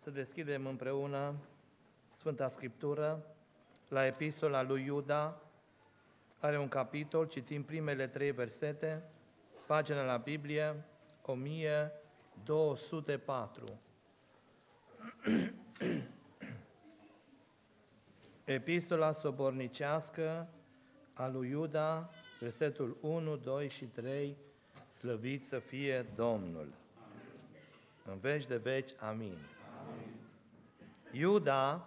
Să deschidem împreună Sfânta Scriptură la Epistola lui Iuda. Are un capitol, citim primele 3 versete, pagina la Biblie 1204. Epistola sobornicească a lui Iuda, versetul 1, 2 și 3, slăvit să fie Domnul. În veci de veci, amin. Iuda,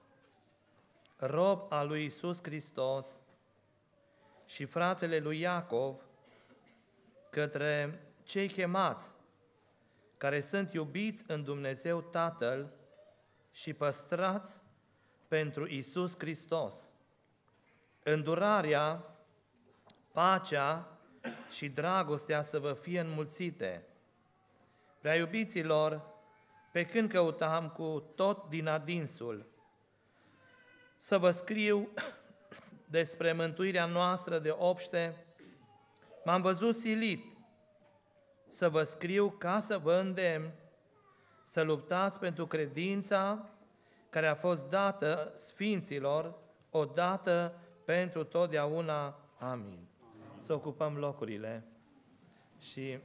rob al lui Iisus Hristos și fratele lui Iacov, către cei chemați, care sunt iubiți în Dumnezeu Tatăl și păstrați pentru Iisus Hristos. Îndurarea, pacea și dragostea să vă fie înmulțite. Prea iubiților, pe când căutam cu tot din adinsul să vă scriu despre mântuirea noastră de obște, m-am văzut silit să vă scriu ca să vă îndemn să luptați pentru credința care a fost dată sfinților, odată pentru totdeauna. Amin. Să ocupăm locurile și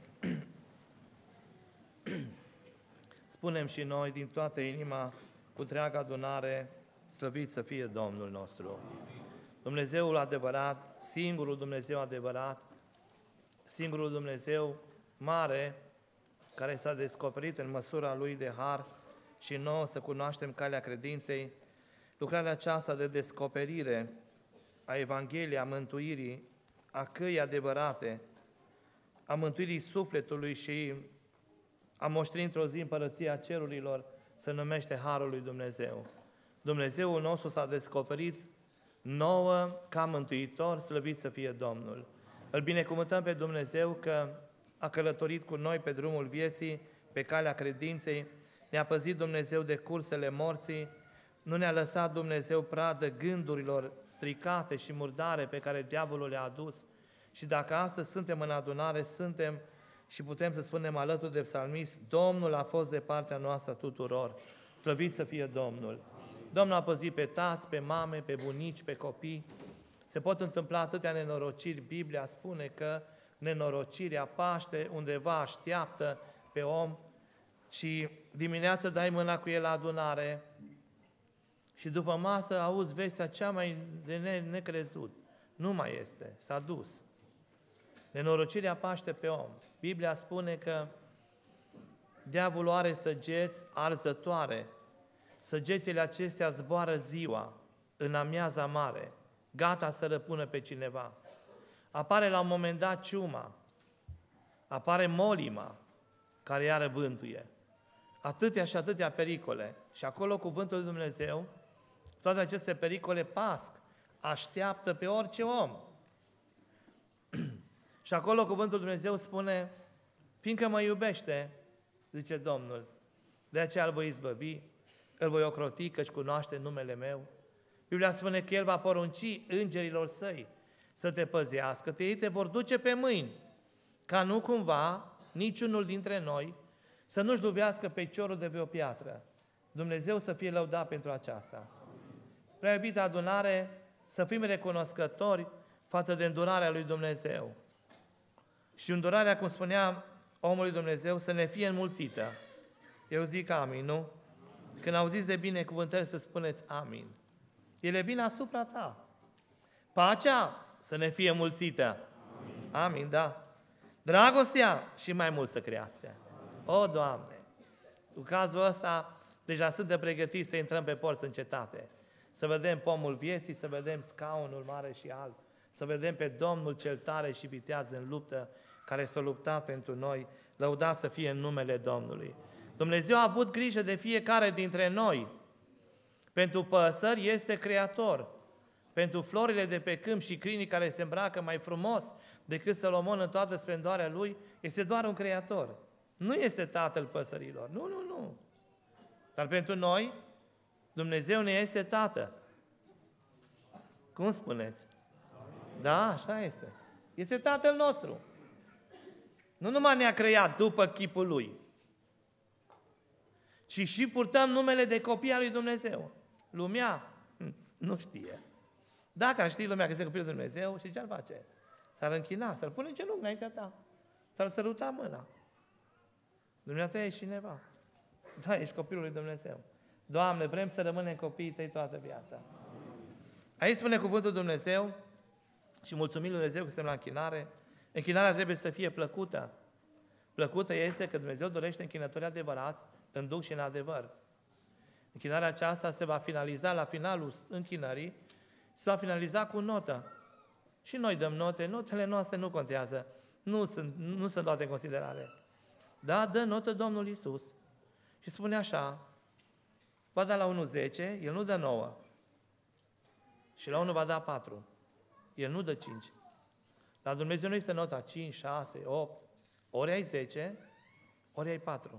spunem și noi din toată inima, cu întreaga adunare, slăvit să fie Domnul nostru. Dumnezeul adevărat, singurul Dumnezeu adevărat, singurul Dumnezeu mare, care s-a descoperit în măsura Lui de har și nouă să cunoaștem calea credinței, lucrarea aceasta de descoperire a Evangheliei, a mântuirii, a căii adevărate, a mântuirii sufletului și a moșteni într-o zi împărăția cerurilor, se numește Harul lui Dumnezeu. Dumnezeul nostru s-a descoperit nouă ca mântuitor, slăvit să fie Domnul. Îl binecuvântăm pe Dumnezeu că a călătorit cu noi pe drumul vieții, pe calea credinței, ne-a păzit Dumnezeu de cursele morții, nu ne-a lăsat Dumnezeu pradă gândurilor stricate și murdare pe care diavolul le-a adus. Și dacă astăzi suntem în adunare, suntem și putem să spunem alături de psalmist, Domnul a fost de partea noastră tuturor. Slăvit să fie Domnul! Domnul a păzit pe tați, pe mame, pe bunici, pe copii. Se pot întâmpla atâtea nenorociri. Biblia spune că nenorocirea paște, undeva așteaptă pe om și dimineața dai mâna cu el la adunare și după masă auzi vestea cea mai de necrezut. Nu mai este, s-a dus. Nenorocirea paște pe om. Biblia spune că diavolul are săgeți arzătoare. Săgețile acestea zboară ziua, în amiaza mare, gata să răpună pe cineva. Apare la un moment dat ciuma, apare molima, care iară bântuie. Atâtea și atâtea pericole. Și acolo cuvântul lui Dumnezeu, toate aceste pericole pasc, așteaptă pe orice om. Și acolo cuvântul lui Dumnezeu spune, fiindcă mă iubește, zice Domnul, de aceea îl voi izbăvi, îl voi ocroti, căci cunoaște numele meu. Biblia spune că El va porunci îngerilor Săi să te păzească, ei te vor duce pe mâini, ca nu cumva niciunul dintre noi să nu-și lovească piciorul de pe o piatră. Dumnezeu să fie lăudat pentru aceasta. Prea iubită adunare, să fim recunoscători față de îndurarea lui Dumnezeu. Și îndurarea, cum spunea omului Dumnezeu, să ne fie înmulțită. Eu zic amin, nu? Când auziți de binecuvântări să spuneți amin. Ele vin asupra ta. Pacea să ne fie mulțită. Amin, da. Dragostea și mai mult să crească. O, Doamne! În cazul ăsta, deja suntem pregătiți să intrăm pe porți în cetate. Să vedem pomul vieții, să vedem scaunul mare și alb, să vedem pe Domnul cel tare și viteaz în luptă, care s-a luptat pentru noi, lăudat să fie în numele Domnului. Dumnezeu a avut grijă de fiecare dintre noi. Pentru păsări este creator. Pentru florile de pe câmp și crinii care se îmbracă mai frumos decât Solomon în toată splendoarea lui, este doar un creator. Nu este tatăl păsărilor. Nu, nu, nu. Dar pentru noi, Dumnezeu ne este tată. Cum spuneți? Da, așa este. Este Tatăl nostru. Nu numai ne-a creat după chipul Lui, ci și purtăm numele de copii al lui Dumnezeu. Lumea nu știe. Dacă ar ști lumea că este copilul lui Dumnezeu, și ce ar face? S-ar închina, s-ar pune în genunchi înaintea ta, s-ar săruta mâna. Dumnezeu ești cineva. Da, ești copilul lui Dumnezeu. Doamne, vrem să rămânem copiii tăi toată viața. Aici spune cuvântul Dumnezeu și mulțumim lui Dumnezeu că suntem la închinare. Închinarea trebuie să fie plăcută. Plăcută este că Dumnezeu dorește închinători adevărați în duh și în adevăr. Închinarea aceasta se va finaliza la finalul închinării, se va finaliza cu notă. Și noi dăm note, notele noastre nu contează, nu sunt luate în considerare. Da, dă notă Domnul Iisus. Și spune așa, va da la 1-10, El nu dă 9. Și la 1 va da 4. El nu dă 5. La Dumnezeu nu este nota 5, 6, 8. Ori ai 10, ori ai 4.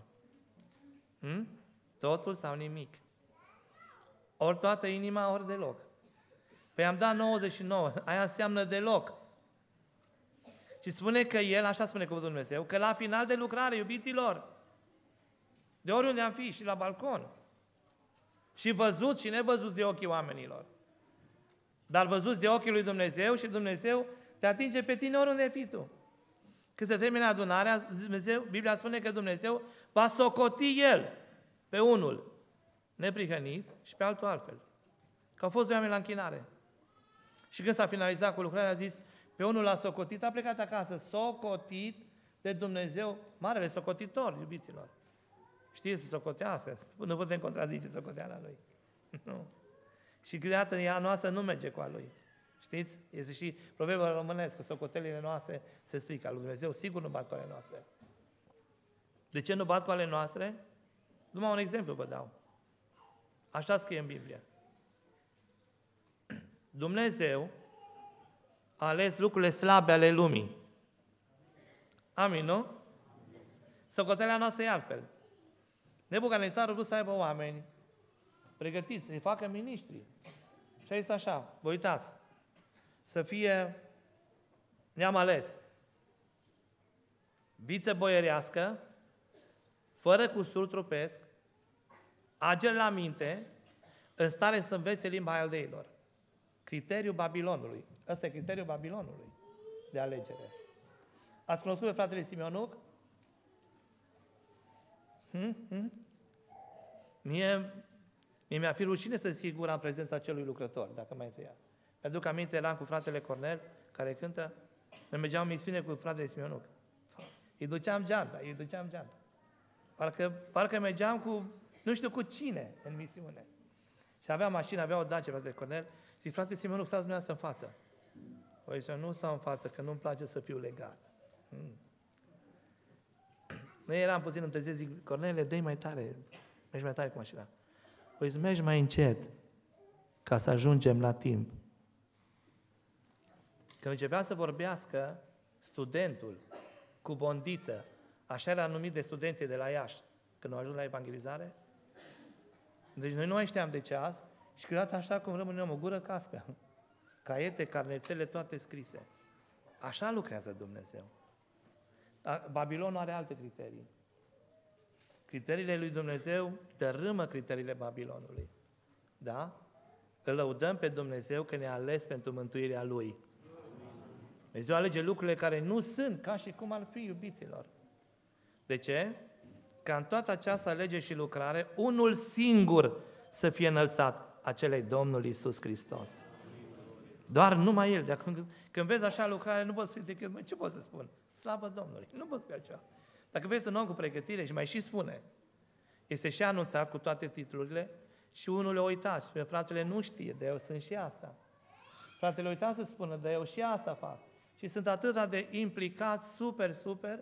Totul sau nimic. Ori toată inima, ori deloc. Păi am dat 99, aia înseamnă deloc. Și spune că El, așa spune cuvântul Dumnezeu, că la final de lucrare, iubiților, de oriunde am fi, și la balcon, și văzut și nevăzut de ochii oamenilor, dar văzuți de ochii lui Dumnezeu și Dumnezeu te atinge pe tine oriunde fii tu. Când se termină adunarea, Dumnezeu, Biblia spune că Dumnezeu va socoti El pe unul neprihănit și pe altul altfel. Că au fost doi oameni la închinare. Și când s-a finalizat cu lucrarea, a zis, pe unul l-a socotit, a plecat acasă, socotit de Dumnezeu, marele socotitor, iubiților. Știe să socotească, nu putem contrazice socoteala Lui. Nu. Și creată ea noastră nu merge cu a Lui. Știți? Este și proverbul românesc, că socotelile noastre se strică. Lui Dumnezeu sigur nu bat cu ale noastre. De ce nu bat cu ale noastre? Numai un exemplu vă dau. Așa scrie în Biblie. Dumnezeu a ales lucrurile slabe ale lumii. Amin, nu? Socotelea noastră e altfel. Nebucadnețar a vrut să aibă oameni pregătiți, să-i facă miniștri. Și a zis așa, vă uitați, să fie, ne-am ales, viță boierească, fără cusur trupesc, ager la minte, în stare să învețe limba aldeilor. Criteriul Babilonului. Ăsta e criteriul Babilonului de alegere. Ați cunoscut pe fratele Simeonuc? Mie mi-a fi rușine să deschid gura în prezența celui lucrător, dacă mai tăia. Mi-aduc aminte, eram cu fratele Cornel, care cântă, noi mergeam în misiune cu fratele Simeonuc. Îi duceam geanta. Parcă mergeam cu, nu știu cu cine, în misiune. Și avea mașină, avea o Dacia, fratele Cornel, zic, frate Simeonuc, stați dumneavoastră în față. Păi zice, nu stau în față, că nu-mi place să fiu legat. Noi eram puțin întârziat, zic, Cornele, dă-i mai tare, mergi mai tare cu mașina. Păi îți mergi mai încet, ca să ajungem la timp. Când începea să vorbească studentul cu bondiță, așa era numit de studenții de la Iași, când au ajuns la evangelizare, deci noi nu mai știam de ceas și câteodată așa cum rămânem o gură cască. Caiete, carnețele, toate scrise. Așa lucrează Dumnezeu. Babilonul are alte criterii. Criteriile lui Dumnezeu dărâmă criteriile Babilonului. Da? Îl lăudăm pe Dumnezeu că ne-a ales pentru mântuirea Lui. Dumnezeu alege lucrurile care nu sunt ca și cum ar fi, iubiților. De ce? Ca în toată această alegere și lucrare, unul singur să fie înălțat, acela-i Domnul Iisus Hristos. Doar numai El. De acum, când vezi așa lucrare, nu poți spune decât, ce pot să spun? Slavă Domnului. Nu poți spune altceva. Dacă vezi un om cu pregătire și mai și spune, este și anunțat cu toate titlurile și unul le-a uitat și spune, fratele nu știe, dar eu sunt și asta. Fratele uita să spună, dar eu și asta fac. Și sunt atât de implicați, super,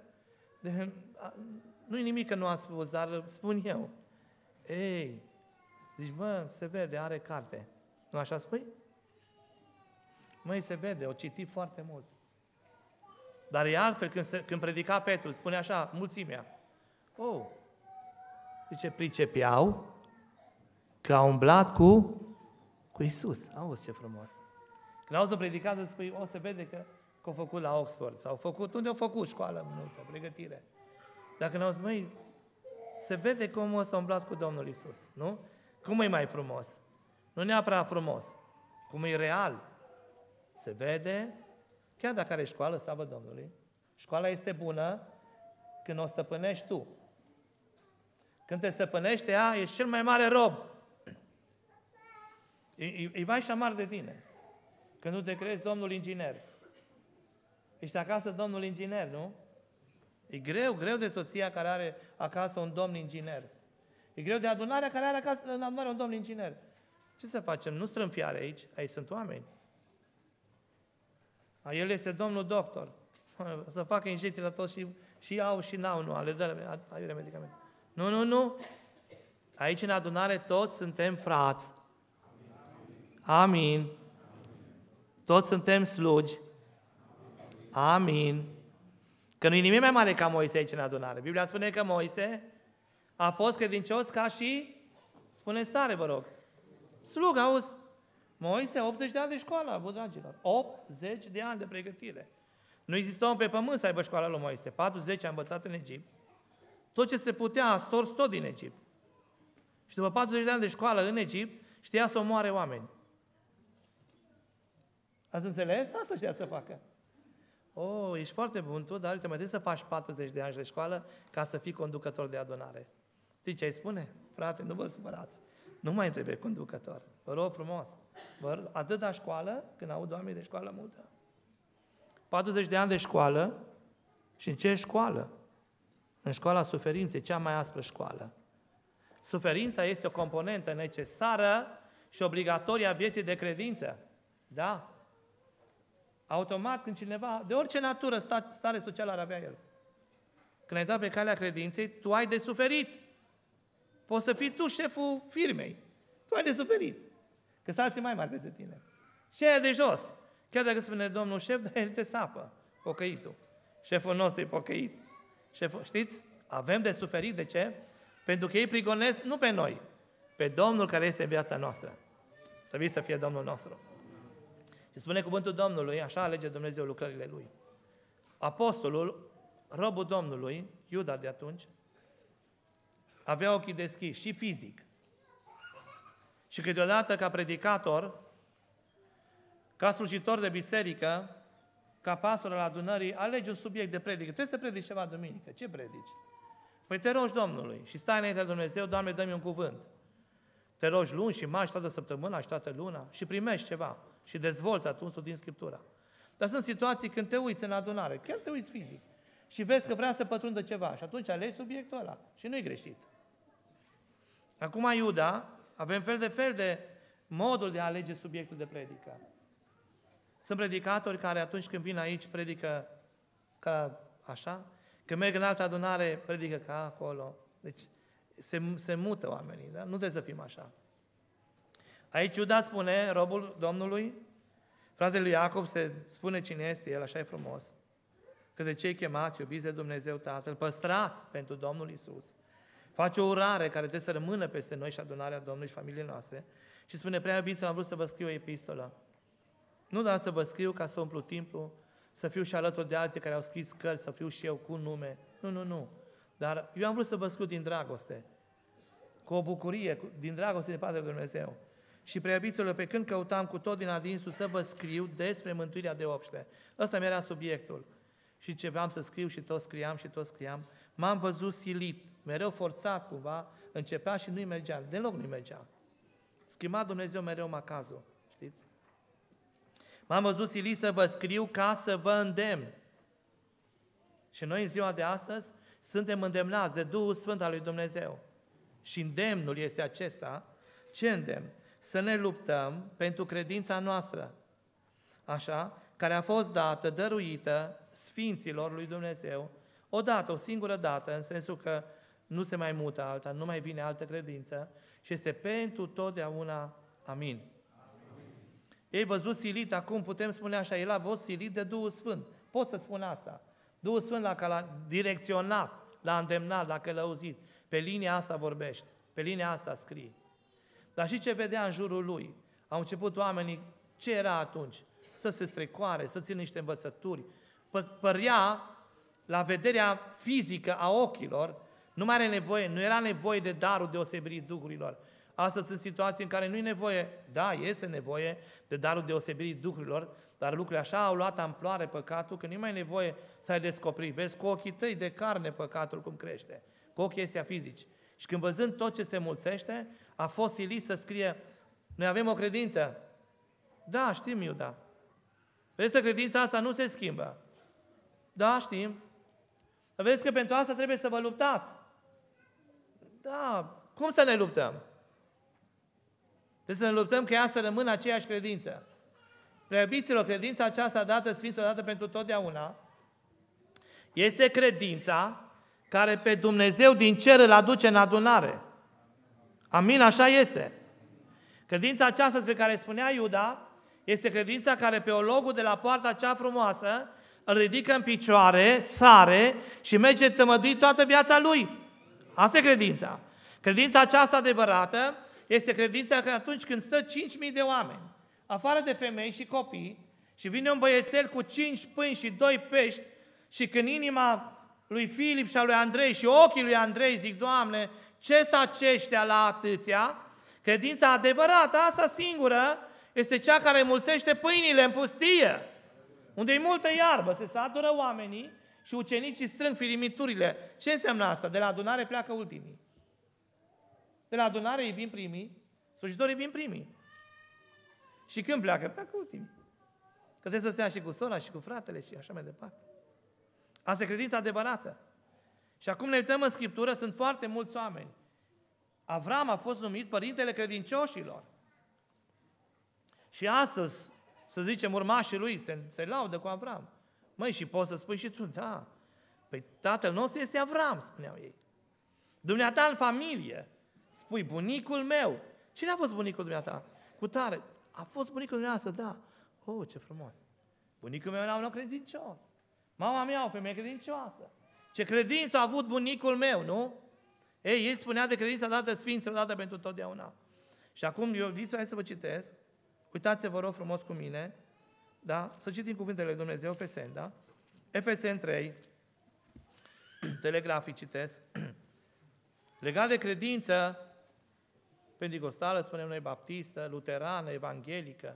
nu-i nimic că nu am spus, dar spun eu. Ei, zici, bă, se vede, are carte. Nu așa spui? Măi, se vede, o citi foarte mult. Dar e altfel când predica Petru, spune așa, mulțimea. Zice, pricepeau că a umblat cu Iisus. Auzi ce frumos. Când auzi o predicație, spui, se vede că au făcut la Oxford, sau unde au făcut școală multă, pregătire. Dacă ne auzi, măi, Se vede cum s-a umblat cu Domnul Iisus, nu? Cum e mai frumos? Nu neapărat frumos, cum e real. Se vede, chiar dacă are școală, slavă Domnului, școala este bună când o stăpânești tu. Când te stăpânește ea, ești cel mai mare rob. E vai și amar de tine. Când nu te crezi domnul inginer. Ești acasă domnul inginer, nu? E greu de soția care are acasă un domn inginer. E greu de adunarea care are acasă în adunare un domn inginer. Ce să facem? Nu strâng fiare aici, aici sunt oameni. El este domnul doctor. Să facă injecții la toți și au și n-au, nu, le dă aiurea medicamente. Nu. Aici în adunare toți suntem frați. Amin. Toți suntem slugi. Amin. Că nu e nimic mai mare ca Moise aici în adunare. Biblia spune că Moise a fost credincios ca și, spune stare, vă rog, slug, auzi? Moise, 80 de ani de școală a avut, dragilor. 80 de ani de pregătire. Nu exista om pe pământ să aibă școala lui Moise. 40 a învățat în Egipt. Tot ce se putea a stors tot din Egipt. Și după 40 de ani de școală în Egipt, știa să omoare oameni. Ați înțeles? Asta știa să facă. Oh, ești foarte bun tu, dar uite, mai trebuie să faci 40 de ani de școală ca să fii conducător de adunare. Știi ce ai spune? Frate, nu vă supărați. Nu mai trebuie conducător. Vă rog frumos. Atâta școală, când aud oameni de școală multă. 40 de ani de școală și în ce școală? În școala suferinței, cea mai aspră școală. Suferința este o componentă necesară și obligatorie a vieții de credință. Da? Automat, când cineva, de orice natură, stare socială ar avea el. Când ai dat pe calea credinței, tu ai de suferit. Poți să fii tu șeful firmei. Tu ai de suferit. Că sunt alții mai mari peste tine. Și aia de jos. Chiar dacă spune domnul șef, dar el te sapă. Pocăitul. Șeful nostru e pocăit. Știți? Avem de suferit. De ce? Pentru că ei prigonesc nu pe noi, pe Domnul care este în viața noastră. Trebuie să fie Domnul nostru. Și spune cuvântul Domnului, așa alege Dumnezeu lucrările Lui. Apostolul, robul Domnului, Iuda de atunci, avea ochii deschiși și fizic. Și câteodată ca predicator, ca slujitor de biserică, ca pastor al adunării, alegi un subiect de predică. Trebuie să predici ceva duminică. Ce predici? Păi te rogi Domnului și stai înainte de Dumnezeu, Doamne, dă-mi un cuvânt. Te rogi luni și marți toată săptămâna și toată luna și primești ceva și dezvolți atunci din Scriptura. Dar sunt situații când te uiți în adunare, chiar te uiți fizic și vezi că vrea să pătrundă ceva și atunci alegi subiectul ăla și nu-i greșit. Acum Iuda, avem fel de modul de a alege subiectul de predică. Sunt predicatori care atunci când vin aici predică ca așa, când merg în altă adunare predică ca acolo. Deci se mută oamenii, da? Nu trebuie să fim așa. Aici Iuda spune, robul Domnului, fratele lui Iacov se spune cine este el, așa e frumos, că de cei chemați, iubiți de Dumnezeu Tatăl, păstrați pentru Domnul Iisus, face o urare care trebuie să rămână peste noi și adunarea Domnului și familiile noastre și spune, prea iubiților, am vrut să vă scriu o epistolă. Nu doar să vă scriu ca să umplu timpul, să fiu și alături de alții care au scris cărți, să fiu și eu cu nume. Nu. Dar eu am vrut să vă scriu din dragoste, cu o bucurie, din dragoste de Patru Dumnezeu. Și preiubiților, pe când căutam cu tot din adinsul să vă scriu despre mântuirea de obște. Ăsta mi era subiectul. Și începeam să scriu și tot scriam. M-am văzut silit, mereu forțat cumva, începea și nu-i mergea, deloc nu-i mergea. Schimba Dumnezeu mereu macazul, știți? M-am văzut silit să vă scriu ca să vă îndemn. Și noi în ziua de astăzi suntem îndemnați de Duhul Sfânt al lui Dumnezeu. Și îndemnul este acesta. Ce îndemn? Să ne luptăm pentru credința noastră, așa, care a fost dată, dăruită Sfinților lui Dumnezeu, o singură dată, în sensul că nu se mai mută alta, nu mai vine altă credință și este pentru totdeauna. Amin. Ei văzut silit, acum putem spune așa, el a fost silit de Duhul Sfânt. Pot să spun asta. Duhul Sfânt l-a direcționat, l-a îndemnat, l-a călăuzit. Pe linia asta vorbește, pe linia asta scrie. Dar și ce vedea în jurul lui? Au început oamenii, ce era atunci? Să se strecoare, să țină niște învățături. Părea, la vederea fizică a ochilor, Nu mai are nevoie, nu era nevoie de darul deosebirii Duhurilor. Astăzi sunt situații în care nu e nevoie, da, este nevoie de darul deosebirii Duhurilor, dar lucrurile așa au luat amploare păcatul, că nu e mai nevoie să ai descoperit. Vezi cu ochii tăi de carne păcatul cum crește, cu ochii ăstea fizici. Și când văzând tot ce se mulțește, a fost silit să scrie, noi avem o credință. Da, știm, Iuda. Vezi că credința asta nu se schimbă. Da, știm. Vezi că pentru asta trebuie să vă luptați. Da, cum să ne luptăm? Trebuie să ne luptăm că ea să rămână aceeași credință. Preiubiților, credința aceasta dată Sfinților, dată pentru totdeauna, este credința care pe Dumnezeu din cer îl aduce în adunare. Amin, așa este. Credința aceasta pe care spunea Iuda, este credința care pe ologul de la poarta cea frumoasă îl ridică în picioare, sare și merge tămăduit toată viața lui. Asta e credința. Credința aceasta adevărată este credința că atunci când stă 5.000 de oameni, afară de femei și copii, și vine un băiețel cu 5 pâini și 2 pești, și când inima lui Filip și a lui Andrei și ochii lui Andrei zic, Doamne, ce să aceștia la atâția? Credința adevărată, asta singură, este cea care mulțește pâinile în pustie, unde e multă iarbă, se satură oamenii și ucenicii strâng firimiturile. Ce înseamnă asta? De la adunare pleacă ultimii. De la adunare îi vin primii, slujitorii vin primii. Și când pleacă? Pleacă ultimii. Că trebuie să stea și cu sora și cu fratele și așa mai departe. Asta e credința adevărată. Și acum ne uităm în Scriptură, sunt foarte mulți oameni. Avram a fost numit părintele credincioșilor. Și astăzi, să zicem, urmașii lui se laudă cu Avram. Măi, și poți să spui și tu, da, păi tatăl nostru este Avram, spuneau ei. Dumneata în familie, spui, bunicul meu. Cine a fost bunicul dumneata? Cu tare. A fost bunicul dumneavoastră, da. Oh, ce frumos. Bunicul meu era un om credincios. Mama mea o femeie credincioasă. Ce credință a avut bunicul meu, nu? Ei, el spunea de credința dată Sfinților, dată pentru totdeauna. Și acum, eu zic, hai să vă citesc. Uitați-vă, vă rog frumos cu mine, da? Să citim cuvintele lui Dumnezeu, Efeseni, da? Efeseni 3, telegrafii citesc. Legat de credință penticostală, spunem noi, baptistă, luterană, evanghelică.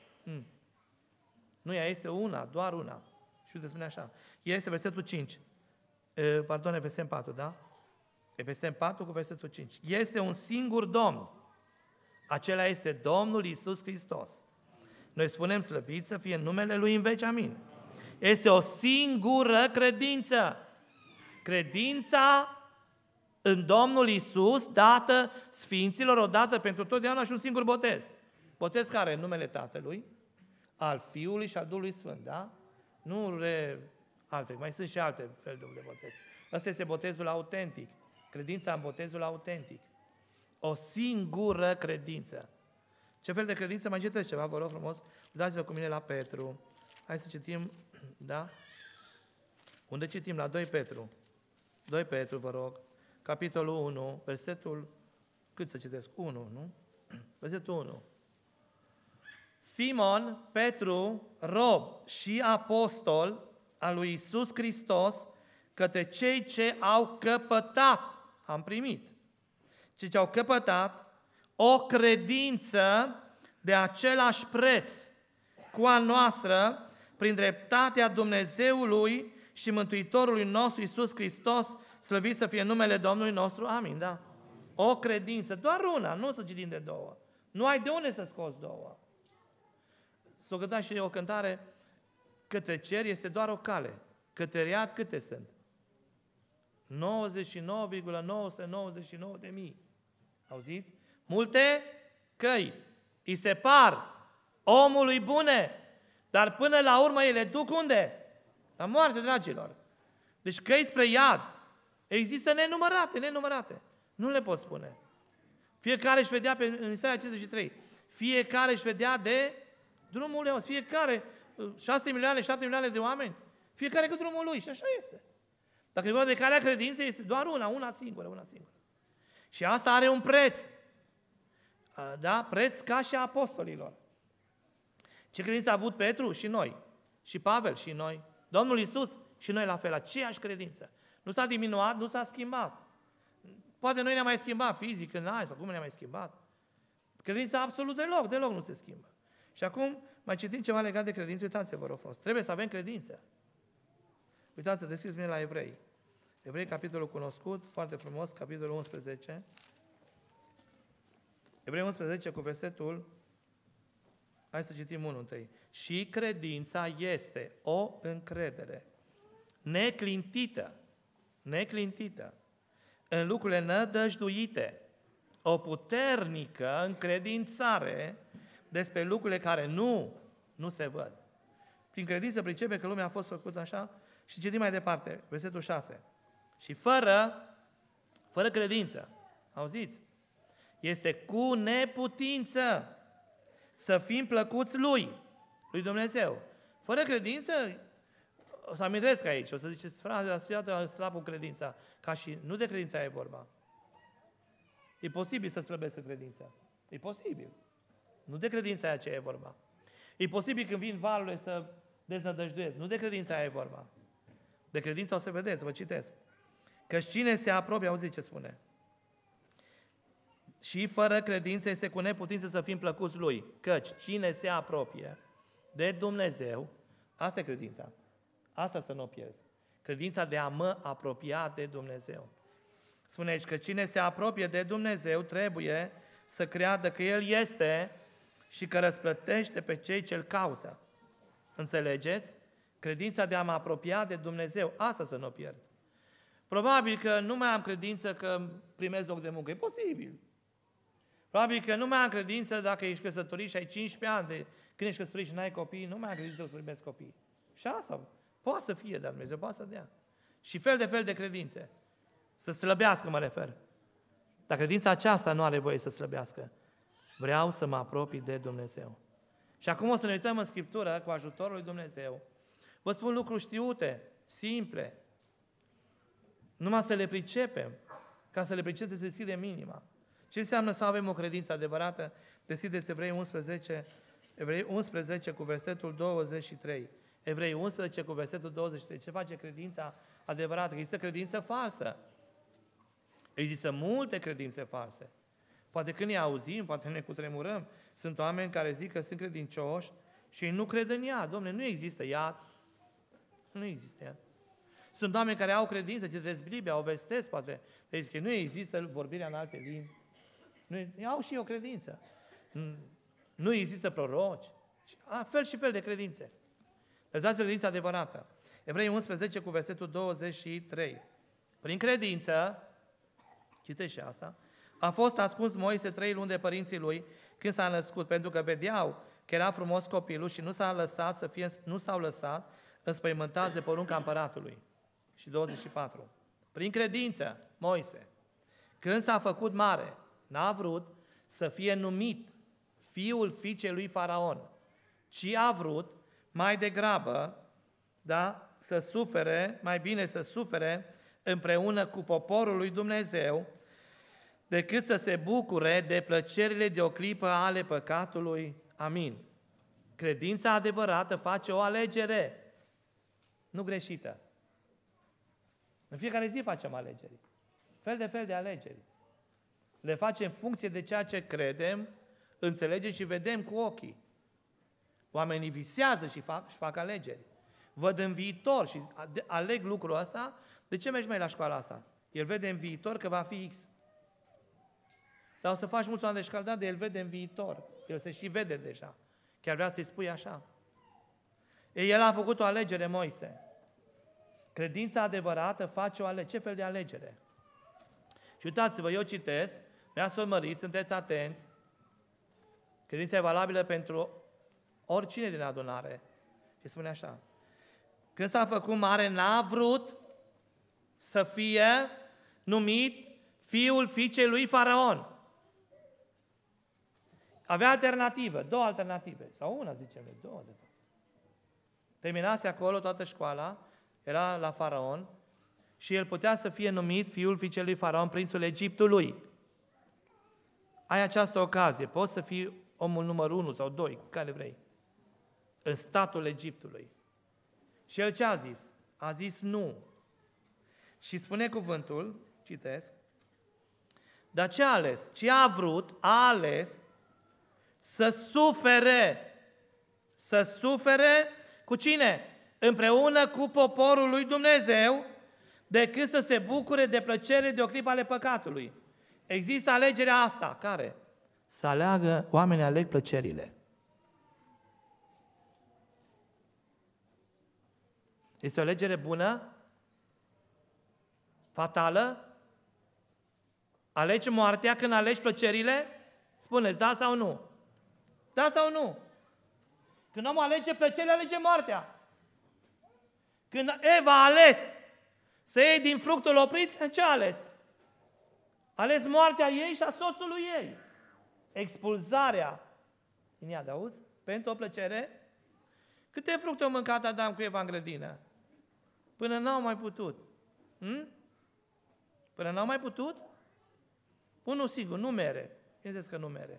Nu, ea este una, doar una. Și uite, spune așa. Ea este versetul 5. Pardon, Efeseni 4, da? Efeseni 4 cu versetul 5. Este un singur Domn. Acela este Domnul Iisus Hristos. Noi spunem slăvit să fie în numele Lui în veci, amin. Este o singură credință. Credința în Domnul Iisus, dată Sfinților, odată pentru totdeauna și un singur botez. Botez care? În numele Tatălui, al Fiului și al Duhului Sfânt, da? Nu alte, mai sunt și alte feluri de botez. Ăsta este botezul autentic. Credința în botezul autentic. O singură credință. Ce fel de credință? Mai citesc ceva, vă rog frumos. Dați-vă cu mine la Petru. Hai să citim, da? Unde citim? La 2 Petru. 2 Petru, vă rog. Capitolul 1, versetul, cât să citesc? 1, nu? Versetul 1. Simon, Petru, rob și apostol al lui Iisus Hristos, către cei ce au căpătat, am primit, cei ce au căpătat o credință de același preț cu a noastră, prin dreptatea Dumnezeului și Mântuitorului nostru Iisus Hristos, slăvit să fie numele Domnului nostru. Amin, da? O credință, doar una, nu să citim de două. Nu ai de unde să scoți două. S-o cânta și o cântare, către cer este doar o cale, către iad câte sunt? 99,999 de mii. Auziți? Multe căi îi separ omului bune, dar până la urmă ele duc unde? La moarte, dragilor. Deci căi spre iad există nenumărate. Nu le pot spune. Fiecare își vedea în Isaia 53. Fiecare își vedea de drumul lui. Fiecare, 6 milioane, 7 milioane de oameni, fiecare cu drumul lui și așa este. Dacă e vorba de calea credinței, este doar una singură. Și asta are un preț. Da? Preț ca și a apostolilor. Ce credință a avut Petru? Și noi. Și Pavel? Și noi. Domnul Iisus? Și noi la fel. Aceeași credință. Nu s-a diminuat, nu s-a schimbat. Poate noi ne-am mai schimbat fizic în ani sau cum ne-am mai schimbat. Credința absolut deloc nu se schimbă. Și acum mai citim ceva legat de credință. Uitați-vă, vă rog frumos. Trebuie să avem credință. Uitați-vă, deschideți bine la Evrei. Evrei, capitolul cunoscut, foarte frumos, capitolul 11. Evrei 11 cu versetul, hai să citim unul întâi. Și credința este o încredere neclintită în lucrurile nădăjduite, o puternică încredințare despre lucrurile care nu se văd. Prin credință pricepe că lumea a fost făcută așa și citim mai departe, versetul 6. Și fără credință, auziți, este cu neputință să fim plăcuți lui Dumnezeu. Fără credință, o să amintesc aici, o să ziceți, frate, slab cu credința, ca și nu de credința e vorba. E posibil să slăbească credința. E posibil. Nu de credința aia ce e vorba. E posibil când vin valurile să deznădăjduiesc. Nu de credința aia e vorba. De credință o să vedeți, vă citesc. Căci cine se apropie, auziți ce spune. Și fără credință este cu neputință să fim plăcuți lui. Căci cine se apropie de Dumnezeu, asta e credința. Asta să nu o pierzi. Credința de a mă apropia de Dumnezeu. Spune aici că cine se apropie de Dumnezeu trebuie să creadă că El este și că răsplătește pe cei ce-L caută. Înțelegeți? Credința de a mă apropia de Dumnezeu, asta să nu o pierd. Probabil că nu mai am credință că primesc loc de muncă. E posibil. Probabil că nu mai am credință dacă ești căsătorit și ai 15 ani de când ești căsătorit și n-ai copii, nu mai am credință să primesc copii. Și asta poate să fie, dar Dumnezeu poate să dea. Și fel de credințe. Să slăbească, mă refer. Dar credința aceasta nu are voie să slăbească. Vreau să mă apropii de Dumnezeu. Și acum o să ne uităm în Scriptură cu ajutorul lui Dumnezeu. Vă spun lucruri știute, simple. Numai să le pricepem. Ca să le pricepem, să deschidem inima. Ce înseamnă să avem o credință adevărată? Deschideți Evrei 11 cu versetul 23. Evrei 11 cu versetul 23. Ce face credința adevărată? Există credință falsă. Există multe credințe false. Poate când ne auzim, poate ne cutremurăm. Sunt oameni care zic că sunt credincioși și nu cred în ea. Dom'le, nu există iad. Nu există iad. Sunt oameni care au credință, citesc Biblia, o vestesc, poate. Deci că nu există vorbirea în alte limbi. Nu, au și eu credință. Nu există proroci. Fel și fel de credințe. Dați-vă credința adevărată. Evrei 11 cu versetul 23. Prin credință, citește și asta, a fost ascuns Moise 3 luni de părinții lui când s-a născut, pentru că vedeau că era frumos copilul și nu s-au lăsat înspăimântați de porunca împăratului. Și 24. Prin credință, Moise, când s-a făcut mare, n-a vrut să fie numit fiul fiicei lui Faraon, ci a vrut mai degrabă, să sufere, mai bine să sufere împreună cu poporul lui Dumnezeu, decât să se bucure de plăcerile de o clipă ale păcatului. Amin. Credința adevărată face o alegere, nu greșită. În fiecare zi facem alegeri. Fel de alegeri. Le facem în funcție de ceea ce credem, înțelegem și vedem cu ochii. Oamenii visează și fac alegeri. Văd în viitor și aleg lucrul ăsta. De ce mergi mai la școala asta? El vede în viitor că va fi X. Dar o să faci mulți ani de școală, dar el vede în viitor. El se și vede deja. Chiar vrea să-i spui așa. El a făcut o alegere, Moise. Credința adevărată face o alegere. Ce fel de alegere? Și uitați-vă, eu citesc, vreau să urmăriți, sunteți atenți. Credința e valabilă pentru oricine din adunare. Și spune așa. Când s-a făcut mare, n-a vrut să fie numit fiul fiicei lui Faraon. Avea alternativă, două alternative. Sau una, zicem, două de fapt. Terminase acolo toată școala, era la Faraon și el putea să fie numit fiul fiicei lui Faraon, prințul Egiptului. Ai această ocazie, poți să fii omul numărul 1 sau 2, care vrei, în statul Egiptului. Și el ce a zis? A zis nu. Și spune cuvântul, citesc, Dar ce a ales? Ce a vrut? A ales să sufere. Să sufere cu cine? Împreună cu poporul lui Dumnezeu, decât să se bucure de plăcere de o clipă ale păcatului. Există alegerea asta. Care? Să aleagă, oamenii aleg plăcerile. Este o alegere bună? Fatală? Alegi moartea când alegi plăcerile? Spuneți, da sau nu? Da sau nu? Când omul alege plăcerile, alege moartea. Când Eva a ales să iei din fructul oprit, ce a ales? A ales moartea ei și a soțului ei. Expulzarea din ea, de auzi? Pentru o plăcere? Câte fructe au mâncat Adam cu Eva în grădină? Până n-au mai putut. Până n-au mai putut? Unul sigur, nu mere. Gândeți că nu mere.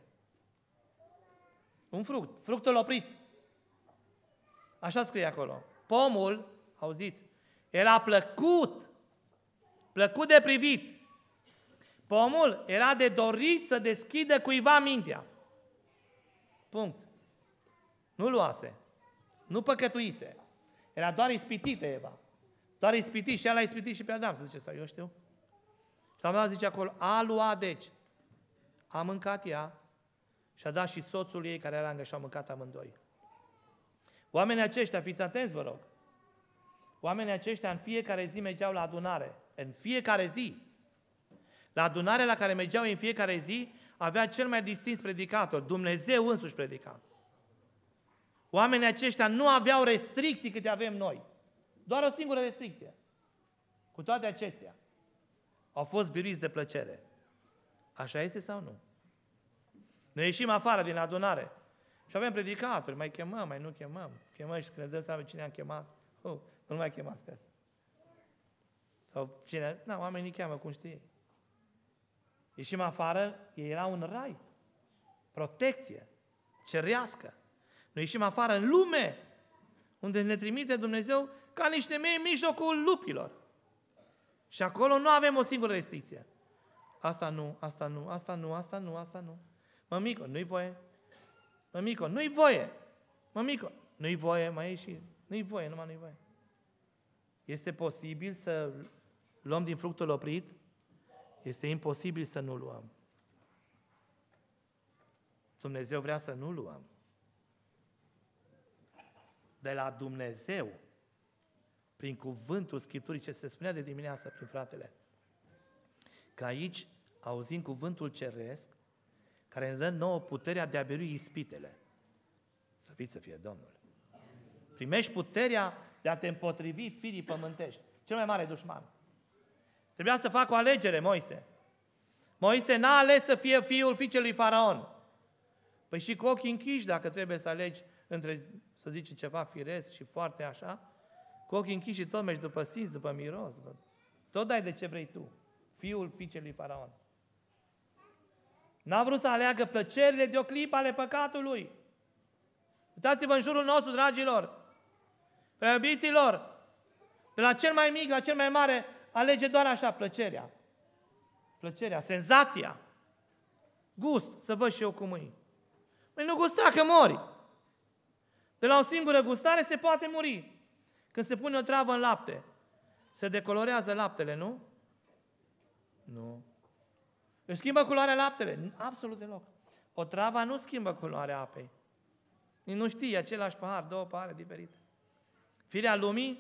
Un fruct, fructul oprit. Așa scrie acolo. Pomul, auziți, era plăcut de privit. Pomul era de dorit să deschidă cuiva mintea. Punct. Nu luase. Nu păcătuise. Era doar ispitită Eva. Doar ispitit și ea l-a ispitit și pe Adam, să zice, sau eu știu. Și Adam zice acolo, a luat deci. A mâncat ea și a dat și soțul ei care era lângă și au mâncat amândoi. Oamenii aceștia, fiți atenți, vă rog. Oamenii aceștia în fiecare zi mergeau la adunare. În fiecare zi. La adunarea la care mergeau în fiecare zi, avea cel mai distins predicator. Dumnezeu însuși predica. Oamenii aceștia nu aveau restricții câte avem noi. Doar o singură restricție. Cu toate acestea, au fost biruiți de plăcere. Așa este sau nu? Noi ieșim afară din adunare și avem predicatori, mai chemăm, mai nu chemăm. Chemăm și când ne dăm seama cine am chemat, nu mai chemați pe asta. Sau cine, oamenii cheamă cum știe. Ieșim afară, ei erau în rai. Protecție, cerească. Noi ieșim afară în lume, unde ne trimite Dumnezeu ca niște mei în mijlocul lupilor. Și acolo nu avem o singură restricție. Asta nu, asta nu, asta nu, asta nu, asta nu. Mămico, nu-i voie. Mămico, nu-i voie. Mămico, nu-i voie, mai ieși. Nu-i voie, numai nu-i voie. Este posibil să luăm din fructul oprit? Este imposibil să nu luăm. Dumnezeu vrea să nu luăm. De la Dumnezeu, prin cuvântul Scripturii, ce se spunea de dimineață prin fratele, că aici auzim cuvântul ceresc, care ne dă nouă puterea de a birui ispitele. Slăvit să fie Domnul. Primești puterea de a te împotrivi firii pământești. Cel mai mare dușman. Trebuia să facă o alegere, Moise. Moise n-a ales să fie fiul fiicelui Faraon. Păi și cu ochii închiși, dacă trebuie să alegi între, să zici, ceva firesc și foarte așa, cu ochii închiși și tot mergi după simț, după miros, tot dai de ce vrei tu. Fiul fiicelui Faraon. N-a vrut să aleagă plăcerile de o clipă ale păcatului. Uitați-vă în jurul nostru, dragilor, preobiților, de la cel mai mic la cel mai mare, alege doar așa, plăcerea. Plăcerea, senzația. Gust, să văd și eu cum e. Păi nu gusta că mori. De la o singură gustare se poate muri. Când se pune o travă în lapte, se decolorează laptele, nu? Nu. Își schimbă culoarea laptele? Absolut deloc. O travă nu schimbă culoarea apei. Nu știi, același pahar, două pahare diferite. Firea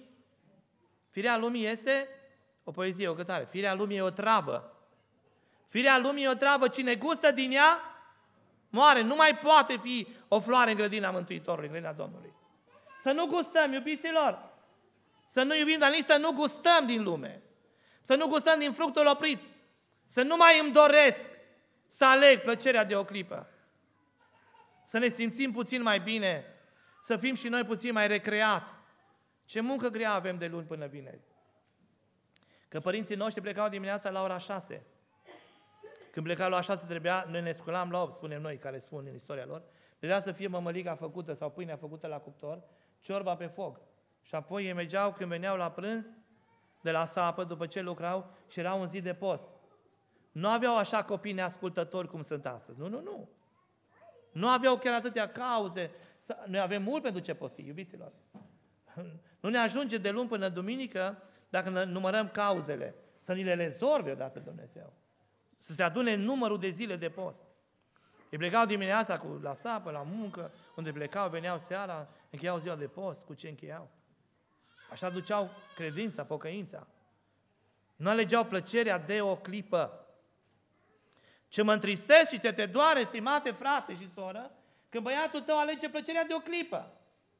lumii este o poezie, o cântare. Firea lumii e o travă. Firea lumii e o travă. Cine gustă din ea, moare. Nu mai poate fi o floare în grădina Mântuitorului, în grădina Domnului. Să nu gustăm, iubiților. Să nu iubim, dar nici să nu gustăm din lume. Să nu gustăm din fructul oprit. Să nu mai îmi doresc să aleg plăcerea de o clipă. Să ne simțim puțin mai bine. Să fim și noi puțin mai recreați. Ce muncă grea avem de luni până vineri. Că părinții noștri plecau dimineața la ora 6. Când plecau la ora 6 trebuia, noi ne sculam la 8, spunem noi, care spun în istoria lor, trebuia să fie mămăliga făcută sau pâinea făcută la cuptor, ciorba pe foc. Și apoi ei mergeau când veneau la prânz de la sapă, după ce lucrau, și era un zi de post. Nu aveau așa copii neascultători cum sunt astăzi. Nu, nu, nu. Nu aveau chiar atâtea cauze. Noi avem mult pentru ce posti, iubiților. Nu ne ajunge de luni până duminică dacă numărăm cauzele. Să ni le rezolve odată Dumnezeu. Să se adune numărul de zile de post. Ei plecau dimineața la sapă, la muncă, unde plecau, veneau seara, încheiau ziua de post, cu ce încheiau. Așa duceau credința, pocăința. Nu alegeau plăcerea de o clipă. Ce mă întristesc și ce te doare, stimate frate și soră, când băiatul tău alege plăcerea de o clipă.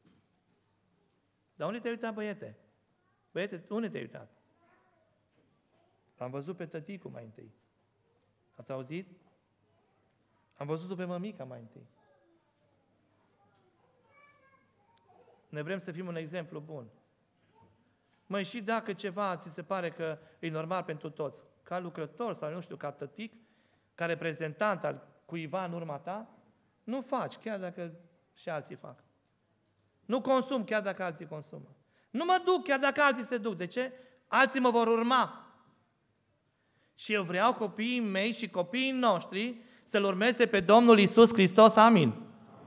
Dar unde te-ai uitat, băiete? Băiete, unde te-ai uitat? L-am văzut pe tăticul mai întâi. Ați auzit? Am văzut-o pe mămica mai întâi. Ne vrem să fim un exemplu bun. Măi, și dacă ceva ți se pare că e normal pentru toți, ca lucrător sau nu știu, ca tătic, ca reprezentant al cuiva în urma ta, nu faci, chiar dacă și alții fac. Nu consum, chiar dacă alții consumă. Nu mă duc, chiar dacă alții se duc. De ce? Alții mă vor urma. Și eu vreau copiii mei și copiii noștri să-L urmeze pe Domnul Iisus Hristos. Amin.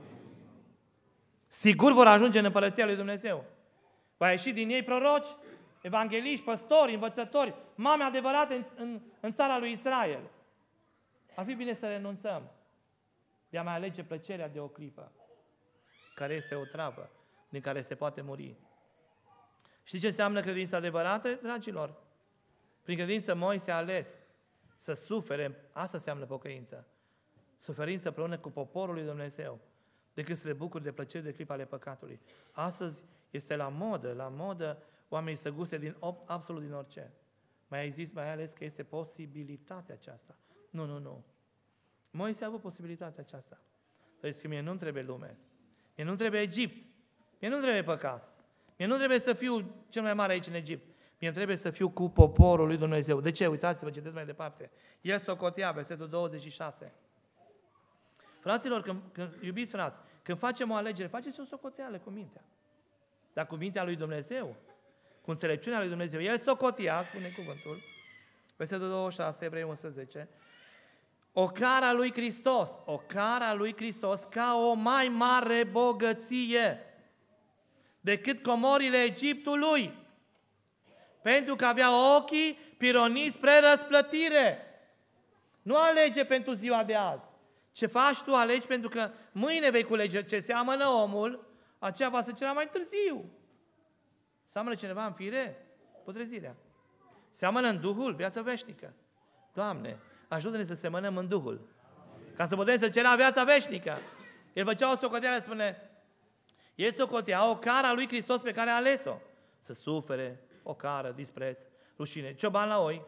Sigur vor ajunge în Împărăția lui Dumnezeu. Va ieși din ei proroci, evangheliști, păstori, învățători, mame adevărate în țara lui Israel. Ar fi bine să renunțăm de a mai alege plăcerea de o clipă, care este o travă din care se poate muri. Știți ce înseamnă credința adevărată, dragilor? Prin credință Moise a ales să sufere, asta înseamnă pocăință, suferință împreună cu poporul lui Dumnezeu, decât să le bucuri de plăceri de clipa ale păcatului. Astăzi este la modă oamenii să guste absolut din orice. Mai ales că este posibilitatea aceasta. Nu. Moise a avut posibilitatea aceasta. Dar zice că mie nu-mi trebuie lume. Mie nu-mi trebuie Egipt. Mie nu-mi trebuie păcat. Mie nu trebuie să fiu cel mai mare aici în Egipt. Mie trebuie să fiu cu poporul lui Dumnezeu. De ce? Uitați-vă, citesc mai departe. El socotea, versetul 26. Fraților, iubiți frați, când facem o alegere, faceți o socoteală cu mintea. Dar cu mintea lui Dumnezeu, cu înțelepciunea lui Dumnezeu, el socotea, spune cuvântul, versetul 26, Evrei 11, o cara lui Hristos ca o mai mare bogăție decât comorile Egiptului, pentru că avea ochii pironiți spre răsplătire. Nu alege pentru ziua de azi. Ce faci tu, alegi pentru că mâine vei culege ce seamănă omul, aceea va să cera mai târziu. Seamănă cineva în fire? Putrezirea. Seamănă în Duhul, viața veșnică. Doamne, ajută-ne să semănăm în Duhul, ca să putem să cerem viața veșnică. El făcea o socoteală, spune, el socotea o cară a lui Hristos pe care a ales-o. Să sufere, o cară, dispreț, rușine. Cioban la oi,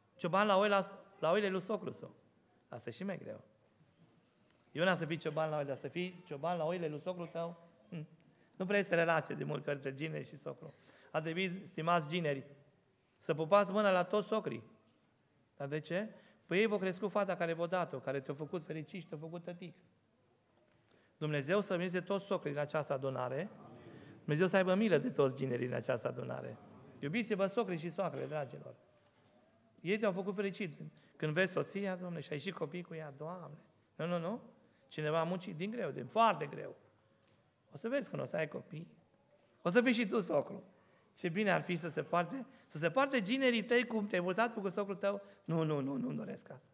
la oile lui socru său. Asta e și mai greu. Eu n-am să fii cioban la oi, dar să fii cioban la oile lui socru tău? Nu prea este relație de multe ori între gineri și socru. A trebuit, stimați gineri, să pupați mâna la toți socrii. Dar de ce? Păi ei v-au crescut fata care v-a dat-o, care te-a făcut fericit și te-a făcut tătic. Dumnezeu să vineze toți socrii din această adunare. Dumnezeu să aibă milă de toți ginerii din această adunare. Iubiți-vă socrii și soacrele, dragilor. Ei te-au făcut fericit. Când vezi soția, Doamne, și ai și copii cu ea, Doamne. Nu. Cineva a muncit din greu, foarte greu. O să vezi când o să ai copii. O să fii și tu socru. Ce bine ar fi să se poarte ginerii tăi cum te-ai mulțat cu socrul tău. Nu doresc asta.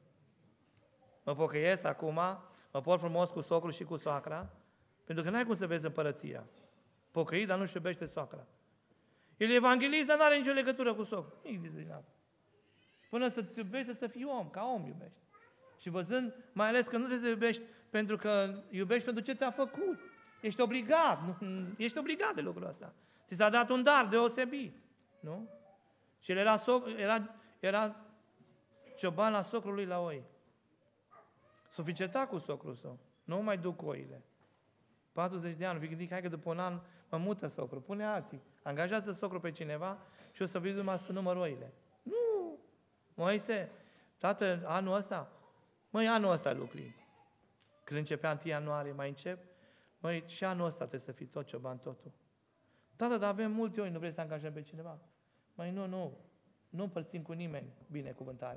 Mă pocăiesc acum, mă port frumos cu socrul și cu soacra, pentru că n-ai cum să vezi împărăția. Pocăit, dar nu-și iubește soacra. El e evanghelist, dar n-are nicio legătură cu socrul. Nici zis din asta. Până să-ți iubești, să fii om, ca om iubești. Și văzând, mai ales că nu trebuie să iubești pentru că iubești pentru ce ți-a făcut. Ești obligat. Ești obligat de lucrul ăsta. Ți s-a dat un dar deosebit. Nu? Și el era cioban la socrul lui la oi. S-o fi cetat cu socrul său. Nu mai duc oile. 40 de ani. Vi gândiți, hai că după un an mă mută socrul. Pune alții. Angajează socrul pe cineva și o să vii numai să număr oile. Nu! Moise, tată, anul ăsta lucri. Când începea 1 ianuarie, mai încep? Măi, și anul ăsta trebuie să fii tot cioban, totul. Tată, dar avem multe oi, nu vrei să angajăm pe cineva? Măi, nu împărțim cu nimeni binecuvântarea.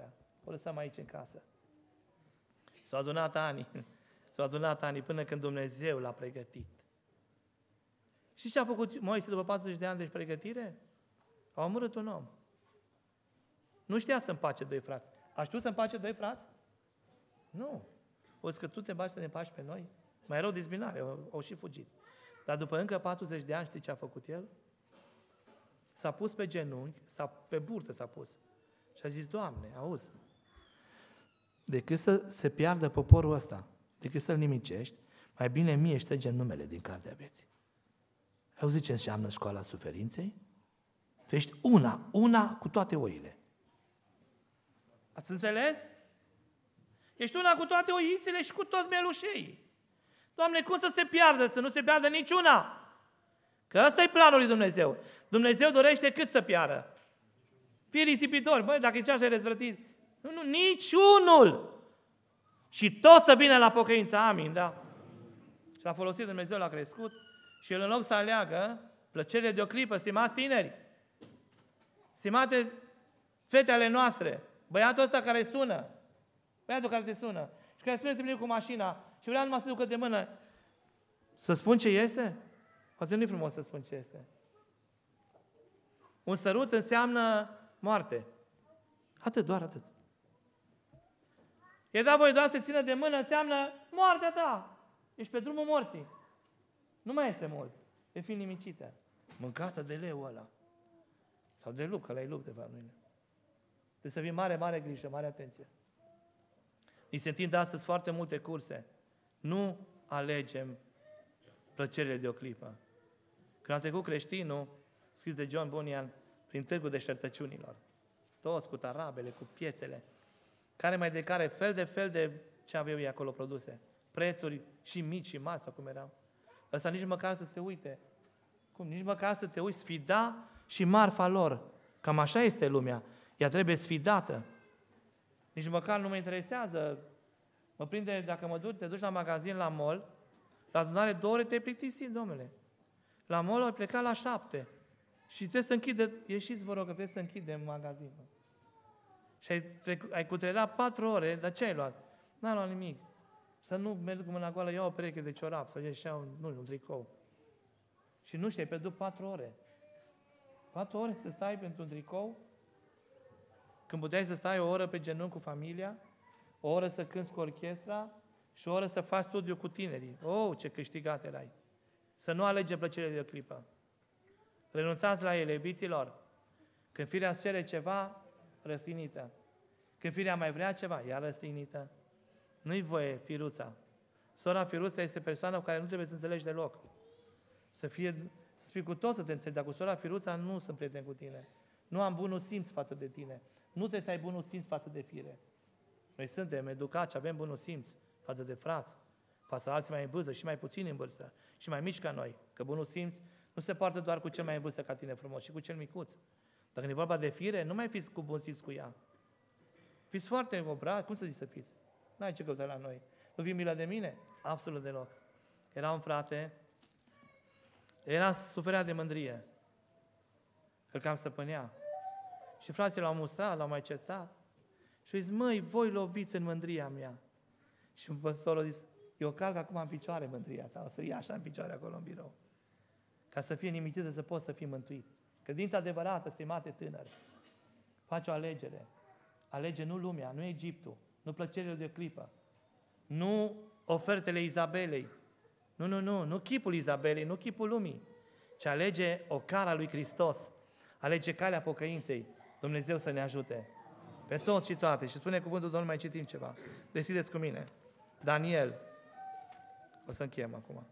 o lăsăm aici în casă. S-au adunat ani până când Dumnezeu l-a pregătit. Știți ce a făcut Moise după 40 de ani de pregătire? A omorât un om. Nu știa să împace doi frați. A știut să împace doi frați? Nu. O zis că tu te bagi să ne împaci pe noi? Mai rău dezbinare, au și fugit. Dar după încă 40 de ani, știi ce a făcut el? S-a pus pe genunchi, pe burtă s-a pus. Și a zis, Doamne, auzi, decât să se piardă poporul ăsta, decât să-l nimicești, mai bine mie șterge numele din cartea vieții. Ai auzit ce înseamnă școala suferinței? Tu ești una cu toate oile. Ați înțeles? Ești una cu toate oițele și cu toți mielușei. Doamne, cum să se piardă? Să nu se piardă niciuna. Că ăsta e planul lui Dumnezeu. Dumnezeu dorește cât să piară? Fie risipitori. Băi, dacă e ceașa răzvrătit. Nu, niciunul. Și tot să vină la pocăință. Amin, da? Și l-a folosit Dumnezeu, l-a crescut. Și el în loc să aleagă plăcerile de o clipă, stimați tineri, stimate fete ale noastre, băiatul ăsta care sună, băiatul care te sună și care spune te cu mașina și vrea numai să ducă de mână, să spun ce este? Poate nu-i frumos să spun ce este. Un sărut înseamnă moarte. Atât, doar atât. E dat voie doar să țină de mână, înseamnă moartea ta. Ești pe drumul morții. Nu mai este mult. E fi nimicită. Mâncată de leu ăla. Sau de lup, că ăla e lup de fapt. Trebuie să fie mare, mare grijă, mare atenție. Ni se întind astăzi foarte multe curse. Nu alegem plăcerile de o clipă. Când a trecut creștinul, scris de John Bunyan, prin târgul deșertăciunilor, toți cu tarabele, cu piețele, care mai de care, fel de ce aveau ei acolo produse. Prețuri și mici și mari, sau cum erau. Ăsta nici măcar să se uite. Cum? Nici măcar să te uiți, sfida și marfa lor. Cam așa este lumea. Ea trebuie sfidată. Nici măcar nu mă interesează. Mă prinde, dacă te duci la magazin, la mall, la adunare 2 ore te-ai plictisit, domnule. La mall ai plecat la 7. Și trebuie să închide, ieșiți vă rog, că trebuie să închidem magazinul. Și ai cutredat 4 ore, dar ce ai luat? N-am luat nimic. Să nu merg cu mâna goală, iau o pereche de ciorap, să iau, un tricou. Și nu știu, ai pierdut 4 ore. 4 ore să stai pentru un tricou? Când puteai să stai o oră pe genunchi cu familia, o oră să cânți cu orchestra și o oră să faci studiu cu tinerii. Oh, ce câștigat erai! Să nu alege plăcerile de o clipă. Renunțați la ele, iubiților. Când firea îți cere ceva, răstignită. Când firea mai vrea ceva, ea răstignită. Nu-i voie firuța. Sora firuța este persoana cu care nu trebuie să înțelegi deloc. Să spui cu tot să te înțelegi, dar cu sora firuța nu sunt prieten cu tine. Nu am bunul simț față de tine. Nu trebuie să ai bunul simț față de fire. Noi suntem educați, avem bunul simț față de frați, față de alții mai în vârstă și mai puțini în vârstă și mai mici ca noi. Că bunul simț nu se poartă doar cu cel mai în vârstă ca tine frumos, și cu cel micuț. Dacă e vorba de fire, nu mai fiți cu bun simț cu ea. Fiți foarte obrați, cum să zici să fiți? N-ai ce căuta la noi. Nu vii milă de mine? Absolut deloc. Era un frate, suferea de mândrie. Îl cam stăpânea. Și frații l-au mustrat, l-au mai certat. Și a zis, măi, voi loviți în mândria mea. Și păstorul a zis, eu calc acum în picioare mândria ta, o să ia așa în picioare acolo în birou. Ca să fie nimicită, să poți să fii mântuit. Credința adevărată, stimate tânări, faci o alegere. Alege nu lumea, nu Egiptul, nu plăcerile de clipă, nu ofertele Izabelei, nu chipul Izabelei, nu chipul lumii, ci alege o cara lui Hristos, alege calea pocăinței. Dumnezeu să ne ajute pe tot și toate. Și spune cuvântul Domnului, mai citim ceva. Deschideți cu mine. Daniel. O să încheiem acum.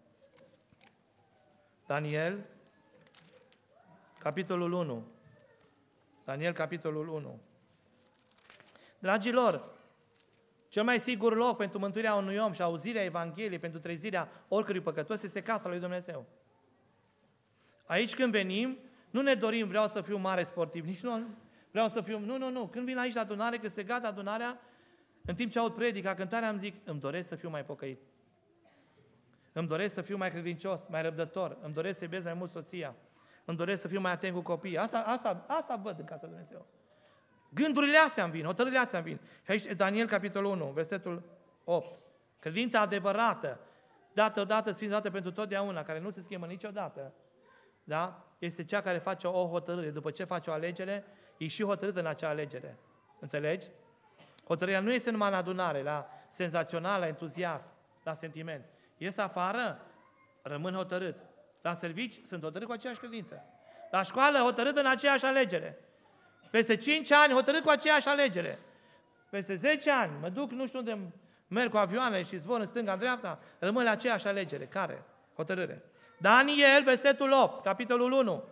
Daniel, capitolul 1. Daniel, capitolul 1. Dragilor, cel mai sigur loc pentru mântuirea unui om și auzirea Evangheliei, pentru trezirea oricărui păcătos, este casa lui Dumnezeu. Aici când venim, nu ne dorim, vreau să fiu mare sportiv, nici nu vreau să fiu, nu. Când vin aici la adunare, când se gata adunarea, în timp ce aud predica, cântarea, îmi zic, îmi doresc să fiu mai pocăit. Îmi doresc să fiu mai credincios, mai răbdător, îmi doresc să iubesc mai mult soția, îmi doresc să fiu mai atent cu copiii. Asta văd în casa lui Dumnezeu. Gândurile astea îmi vin, hotărârile astea îmi vin. Și aici Daniel, capitolul 1, versetul 8. Credința adevărată, dată odată, sfințată pentru totdeauna, care nu se schimbă niciodată, da? Este cea care face o hotărâre. După ce face o alegere, e și hotărâtă în acea alegere. Înțelegi? Hotărârea nu este numai în adunare, la senzațional, la entuziasm, la sentiment. Ies afară, rămân hotărât. La servici sunt hotărât cu aceeași credință. La școală, hotărât în aceeași alegere. Peste 5 ani, hotărât cu aceeași alegere. Peste 10 ani, mă duc, nu știu unde merg cu avioane și zbor în stânga, în dreapta, rămân la aceeași alegere. Care? Hotărâre. Daniel, versetul 8, capitolul 1.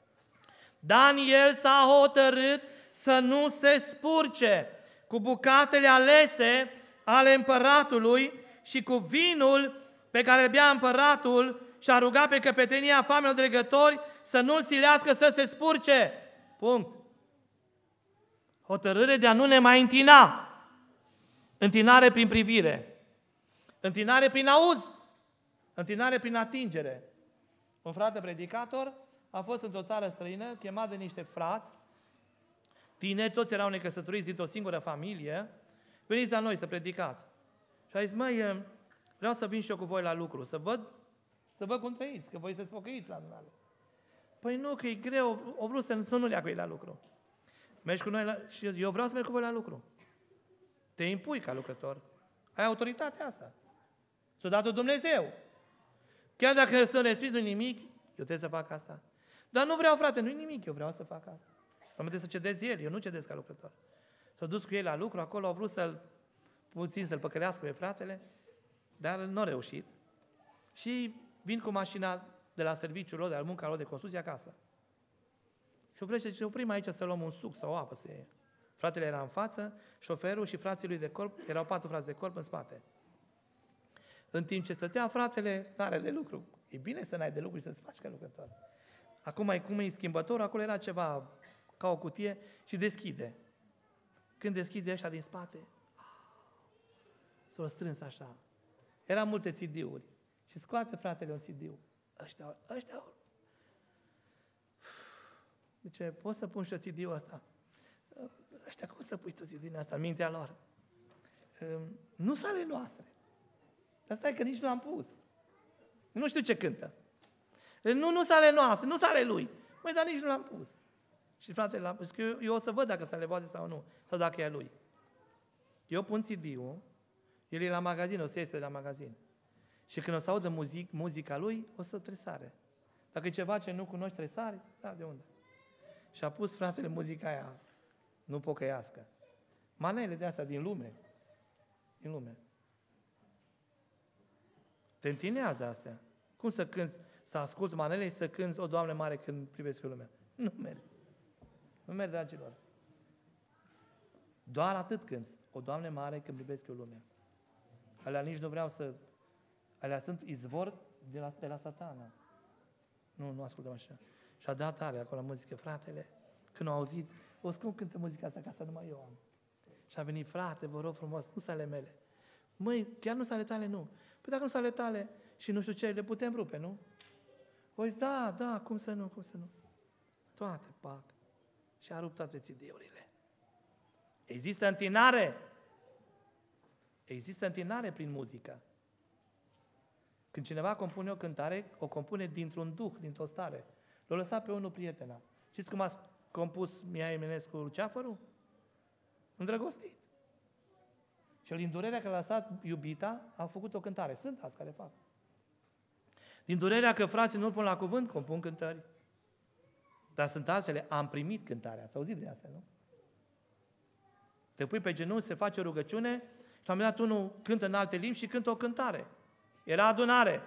Daniel s-a hotărât să nu se spurce cu bucatele alese ale împăratului și cu vinul pe care îl bea împăratul și a rugat pe căpetenia famelor dregători să nu-l silească să se spurce. Punct. Hotărâre de a nu ne mai întina. Întinare prin privire. Întinare prin auz. Întinare prin atingere. Un frate predicator a fost într-o țară străină, chemat de niște frați, tineri, toți erau necăsătoriți dintr-o singură familie, veniți la noi să predicați. Și a zis, măi, vreau să vin și eu cu voi la lucru, să văd cum trăiți, că voi sunteți pocăiți la adunare. Păi nu, că e greu, o vrut să nu le cu ei la lucru. Mergi cu noi și eu vreau să merg cu voi la lucru. Te impui ca lucrător. Ai autoritatea asta. Ți-o dat Dumnezeu. Chiar dacă sunt respins, nu-i nimic, eu trebuie să fac asta. Dar nu vreau, frate, nu-i nimic, eu vreau să fac asta. Am trebuie să cedez el, eu nu cedez ca lucrător. S-a dus cu ei la lucru, acolo au vrut să-l păcălească pe fratele, dar nu a reușit. Și vin cu mașina de la serviciul lor, de la munca lor de construcție acasă. Și oprește, și oprim aici să luăm un suc sau o apă să iei. Fratele era în față, șoferul și frații lui de corp, erau 4 frați de corp în spate. În timp ce stătea fratele, n-are de lucru. E bine să n-ai de lucru și să-ți faci ca lucrător. Acum, cum e schimbător, acolo era ceva ca o cutie și deschide. Când deschide ăștia din spate, s-au strâns așa. Erau multe CD-uri. Și scoate fratele un CD-ul. Ăștia. Zice, poți să pun și o CD-ul ăsta? Ăștia, cum să pui tu CD-ul ăsta în mintea lor? Nu sunt ale noastre. Dar stai că nici nu l-am pus. Nu știu ce cântă. Nu sunt ale noastre, nu sunt ale lui. Măi, dar nici nu l-am pus. Și fratele l-a pus, că eu o să văd dacă sunt ale voastre sau nu, sau dacă e a lui. Eu pun CD-ul, el e la magazin, o să iese de la magazin. Și când o să audă muzica lui, o să tresare. Dacă e ceva ce nu cunoști, tresare, da, de unde? Și a pus fratele muzica aia, nu pocăiască. Manele de astea din lume. Din lume. Te întinează astea. Cum să cânți, să asculți manele și să cânți o Doamne mare când privesc eu lumea? Nu merg. Nu merg, dragilor. Doar atât cânți. O Doamne mare când privesc eu lumea. Alea nici nu vreau să... Alea sunt izvor de la Satana. Nu ascultăm așa. Și a dat tare acolo muzică, fratele. Când au auzit, o cum cântă muzica asta, ca să numai eu am. Și a venit, frate, vă rog frumos, nu sunt ale mele. Măi, chiar nu sunt ale tale, nu. Păi dacă nu sunt ale tale și nu știu ce, le putem rupe, nu? O zis, da, cum să nu. Toate, pac. Și a rupt toate CD-urile. Există întinare. Există întinare prin muzică. Când cineva compune o cântare, o compune dintr-un duh, dintr-o stare. L-a lăsat pe unul prietena. Știți cum a compus Mihai Eminescu Luceafărul? Îndrăgostit. Și din durerea că l-a lăsat iubita, a făcut o cântare. Sunt azi care fac. Din durerea că frații nu-l pun la cuvânt, compun cântări. Dar sunt altele. Am primit cântarea. Ați auzit de asta, nu? Te pui pe genunchi, se face o rugăciune și la un moment dat unul cântă în alte limbi și cântă o cântare. Era adunare.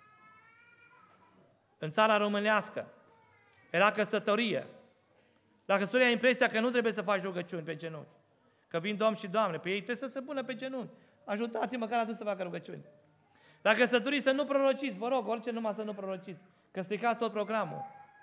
În țara românească. Era căsătorie. La căsătorie ai impresia că nu trebuie să faci rugăciuni pe genunchi. Că vin domn și doamne. Pe ei trebuie să se pună pe genunchi. Ajutați-mă măcar atunci să facă rugăciuni. La căsătorii să nu prorociți. Vă rog, orice numai să nu prorociți. Că stricați tot programul.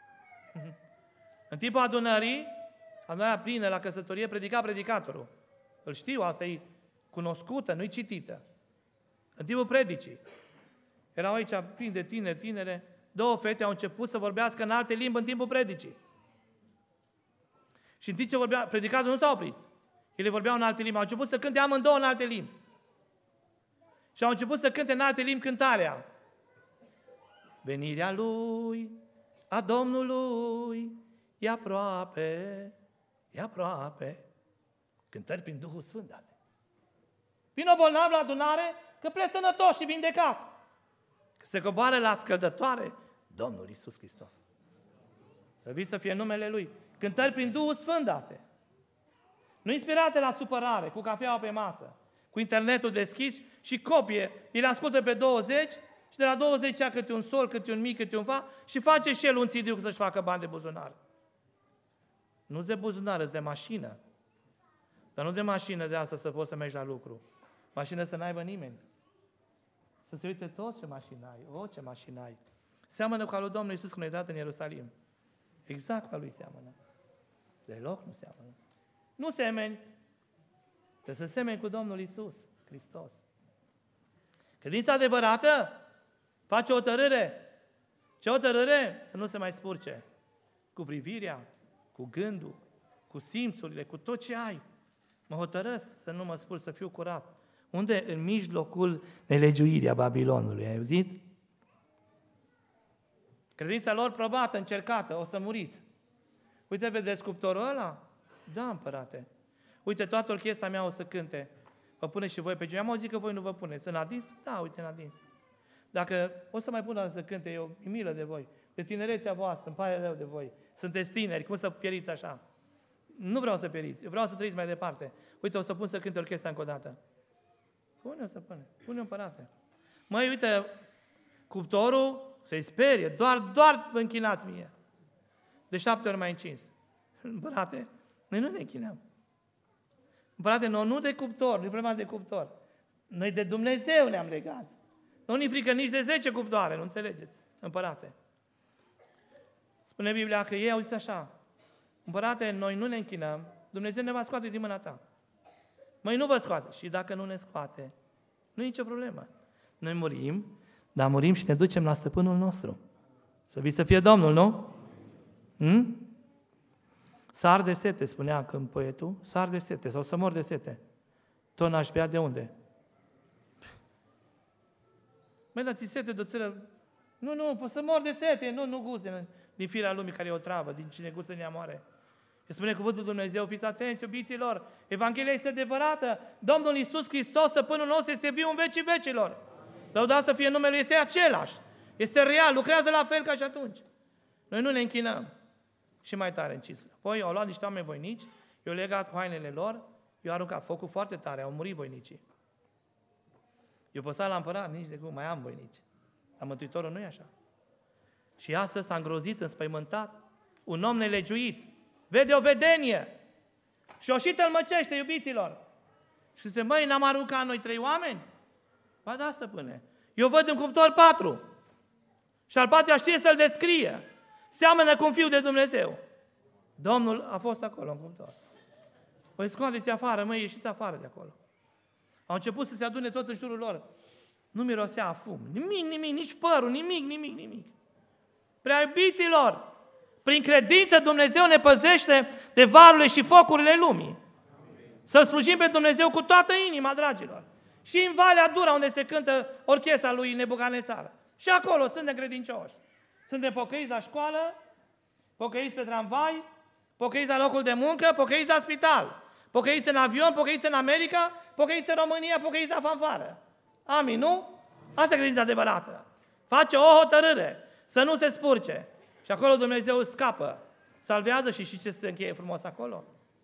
În timpul adunării, adunarea plină la căsătorie, predica predicatorul. Îl știu, asta e cunoscută, nu-i citită. În timpul predicii. Erau aici plini de tinere, 2 fete au început să vorbească în alte limbi în timpul predicii. Și în timp ce vorbea, predicatul nu s-a oprit. Ele vorbeau în alte limbi. Au început să cânte amândouă în alte limbi. Și au început să cânte în alte limbi cântarea. Venirea Lui, a Domnului, e aproape, e aproape. Cântări prin Duhul Sfânt date. Vino bolnav la adunare, că pleci sănătos și vindecat. Că se coboară la scăldătoare Domnul Iisus Hristos. Să fie numele Lui. Cântări prin Duhul Sfânt date. Nu inspirate la supărare, cu cafeaua pe masă, cu internetul deschis și copie. Îl ascultă pe 20 și de la 20 ia câte un sol, câte un mic, câte un fa și face și el un CD să-și facă bani de buzunar. Nu-ți de buzunar, îți de mașină. Dar nu de mașină de asta să poți să mergi la lucru. Mașină să n-aibă nimeni. Să se uite toți ce mașină ai. O, ce mașină ai. Seamănă cu al lui Domnul Iisus când a dat în Ierusalim. Exact cu al lui seamănă. Deloc nu seamănă. Nu semeni. Trebuie să semeni cu Domnul Iisus Hristos. Credința adevărată face o hotărâre. Ce hotărâre? Să nu se mai spurce. Cu privirea, cu gândul, cu simțurile, cu tot ce ai. Mă hotărăsc să nu mă spur, să fiu curat. Unde? În mijlocul nelegiuirii a Babilonului. Ai auzit? Credința lor probată, încercată, o să muriți. Uite, vedeți sculptorul ăla? Da, împărate. Uite, toată orchestra mea o să cânte. Vă pune și voi pe genul. Am auzit că voi nu vă puneți. În adins? Da, uite, în adins. Dacă o să mai pun să cânte, eu e milă de voi. De tinerețea voastră, îmi pare rău de voi. Sunteți tineri, cum să pieriți așa? Nu vreau să pieriți, eu vreau să trăiți mai departe. Uite, o să pun să cânte orchestra încă o dată. Pune-o, stăpâne, pune-o, împărate. Măi, uite, cuptorul se-i sperie, doar vă închinați mie. De 7 ori mai încins. Împărate, noi nu ne închinăm. Împărate, nu de cuptor, nu e problema de cuptor. Noi de Dumnezeu ne-am legat. Nu ne frică nici de 10 cuptoare, nu înțelegeți, împărate. Spune Biblia că ei au zis așa, împărate, noi nu ne închinăm, Dumnezeu ne va scoate din mâna ta. Măi, nu vă scoate. Și dacă nu ne scoate, nu e nicio problemă. Noi murim, dar murim și ne ducem la stăpânul nostru. Să fie Domnul, nu? Sar de sete, spunea când poetul, sar de sete sau să mor de sete. Tot n-aș bea de unde? Măi, dar ți sete de o țără? Nu, poți să mor de sete, nu gust din firea lumii care e o travă, din cine gustă ne moare. Și spune cuvântul Dumnezeu, fiți atenți, iubiților, Evanghelia este adevărată, Domnul Iisus Hristos, stăpânul nostru, este viu în vecii vecilor. Lăudat să fie numele, este același, este real, lucrează la fel ca și atunci. Noi nu ne închinăm. Și mai tare încis. Apoi au luat niște oameni voinici, i-au legat cu hainele lor, i-au aruncat focul foarte tare, au murit voinicii. Eu păsat la împărat, nici de cum, mai am voinici. Dar Mântuitorul nu e așa. Și astăzi s-a îngrozit, înspăimântat, un om nelegiuit, vede o vedenie și o și tălmăcește, iubiților. Și zice, măi, n-am aruncat noi 3 oameni? Ba da, stăpâne. Eu văd în cuptor 4. Și al 4-lea știe să-l descrie. Seamănă cu un fiu de Dumnezeu. Domnul a fost acolo în cuptor. Păi scoateți afară, măi, ieșiți afară de acolo. Au început să se adune toți în jurul lor. Nu mirosea fum. Nimic, nici părul, nimic. Prea iubiților, prin credință Dumnezeu ne păzește de valurile și focurile lumii. Să slujim pe Dumnezeu cu toată inima, dragilor. Și în Valea Dura, unde se cântă orchestra lui Nebucanețar. Și acolo sunt necredincioși. Sunt de pocăiți la școală, pocăiți pe tramvai, pocăiți la locul de muncă, pocăiți la spital, pocăiți în avion, pocăiți în America, pocăiți în România, pocăiți la fanfară. Amin, nu? Asta e credința adevărată. Face o hotărâre, să nu se spurce. Și acolo Dumnezeu scapă, salvează și ce se încheie frumos acolo?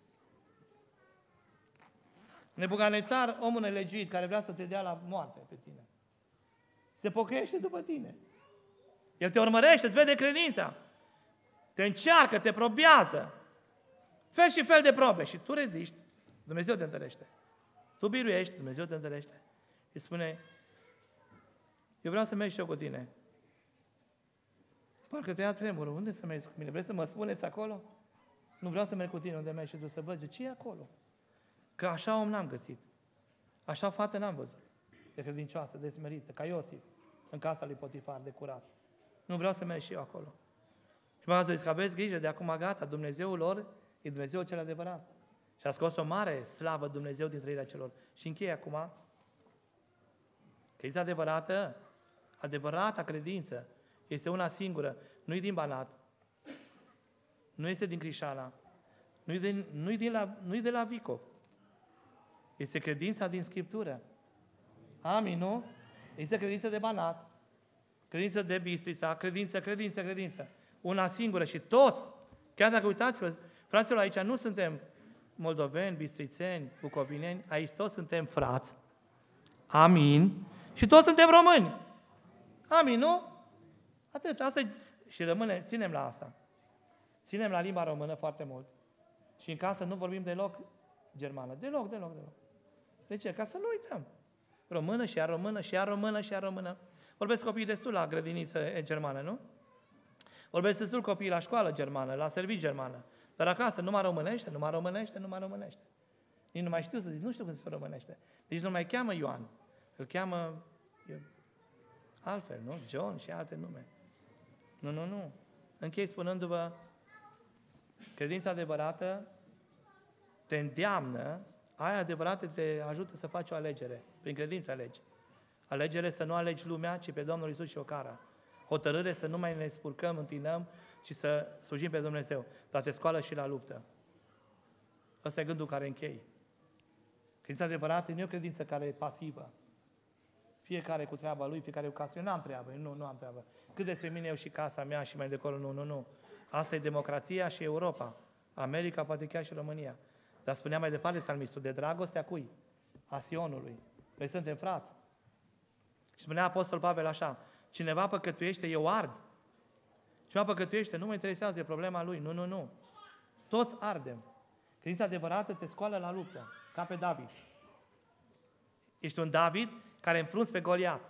Nebucanețar, omul nelegiuit care vrea să te dea la moarte pe tine. Se pocăiește după tine. El te urmărește, îți vede credința. Te încearcă, te probează. Fel și fel de probe. Și tu reziști, Dumnezeu te întărește. Tu biruiești, Dumnezeu te întărește. Și spune, eu vreau să merg și eu cu tine. Parcă te ia tremurul. Unde să mergi cu mine? Vreți să mă spuneți acolo? Nu vreau să merg cu tine unde mergi și tu să văd ce e acolo. Că așa om n-am găsit. Așa fată n-am văzut. De credincioasă, de smerită, ca Iosif, în casa lui Potifar, de curat. Nu vreau să merg și eu acolo. Și m-a zis că aveți grijă, de acum gata, Dumnezeul lor E Dumnezeu cel adevărat. Și a scos o mare slavă Dumnezeu din trăirea celor. Și încheie acum. Credința adevărată, adevărata credință, este una singură. Nu-i din Banat, nu este din Crișana, nu-i de la Vicov. Este credința din Scriptură. Amin, nu? Este credință de Banat, credință de Bistrița, credință. Una singură și toți, chiar dacă uitați-vă, fraților, aici nu suntem moldoveni, bistrițeni, bucovineni, aici toți suntem frați. Amin. Și toți suntem români. Amin, nu? Atât. Asta e. Și ținem la asta. Ținem la limba română foarte mult. Și în casă nu vorbim deloc germană. Deloc. De ce? Ca să nu uităm. Română și iar română. Vorbesc copiii destul la grădiniță germană, nu? Vorbesc destul copiii la școală germană, la serviciu germană. Dar acasă numai românește. Nici nu mai știu să zic, nu știu cum se românește. Deci nu mai cheamă Ioan. Îl cheamă altfel, nu? John și alte nume. Nu. Închei spunându-vă, credința adevărată te îndeamnă, aia adevărată te ajută să faci o alegere. Prin credință alegi. Alegere să nu alegi lumea, ci pe Domnul Iisus și o cara. Hotărâre să nu mai ne spurcăm, întinăm, ci să slujim pe Dumnezeu. Dar te scoală și la luptă. Ăsta e gândul care închei. Credința adevărată nu e o credință care e pasivă. Fiecare cu treaba lui, fiecare cu casa. Eu n-am treabă, nu am treabă. Cât despre mine, eu și casa mea și mai de acolo, nu. Asta e democrația și Europa. America, poate chiar și România. Dar spunea mai departe psalmistul, de dragostea cui? A Sionului. Noi suntem frați. Și spunea Apostol Pavel așa, cineva păcătuiește, eu ard. Cineva păcătuiește, nu mă interesează de problema lui. Nu. Toți ardem. Credința adevărată te scoală la luptă, ca pe David. Ești un David care înfrunți pe Goliat.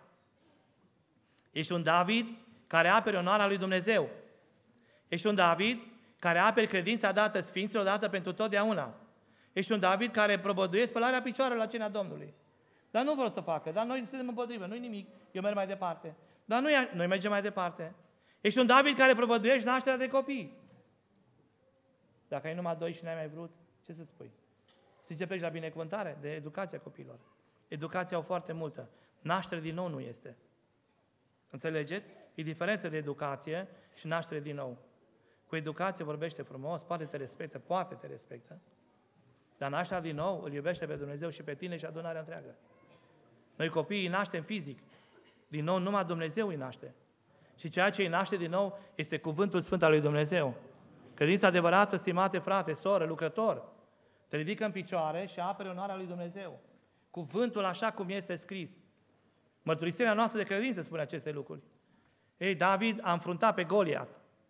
Ești un David care apere onoarea lui Dumnezeu. Ești un David care apere credința dată Sfinților, dată pentru totdeauna. Ești un David care probăduie spălarea picioarelor la cina Domnului. Dar nu vreau să facă, dar noi suntem împotrivă, nu-i nimic, eu merg mai departe. Dar noi mergem mai departe. Ești un David care probăduiești nașterea de copii. Dacă ai numai 2 și n-ai mai vrut, ce să spui? Știi ce pleci la binecuvântare? De educația copiilor. Educația o foarte multă. Naștere din nou nu este. Înțelegeți? E diferență de educație și naștere din nou. Cu educație vorbește frumos, poate te respectă, dar nașterea din nou îl iubește pe Dumnezeu și pe tine și adunarea întreagă. Noi copiii îi naștem fizic. Din nou, numai Dumnezeu îi naște. Și ceea ce îi naște din nou este cuvântul sfânt al lui Dumnezeu. Credința adevărată, stimate frate, soră, lucrător, te ridică în picioare și apere onoarea lui Dumnezeu. Cuvântul așa cum este scris. Mărturisirea noastră de credință spune aceste lucruri. Ei, David a înfruntat pe Goliat.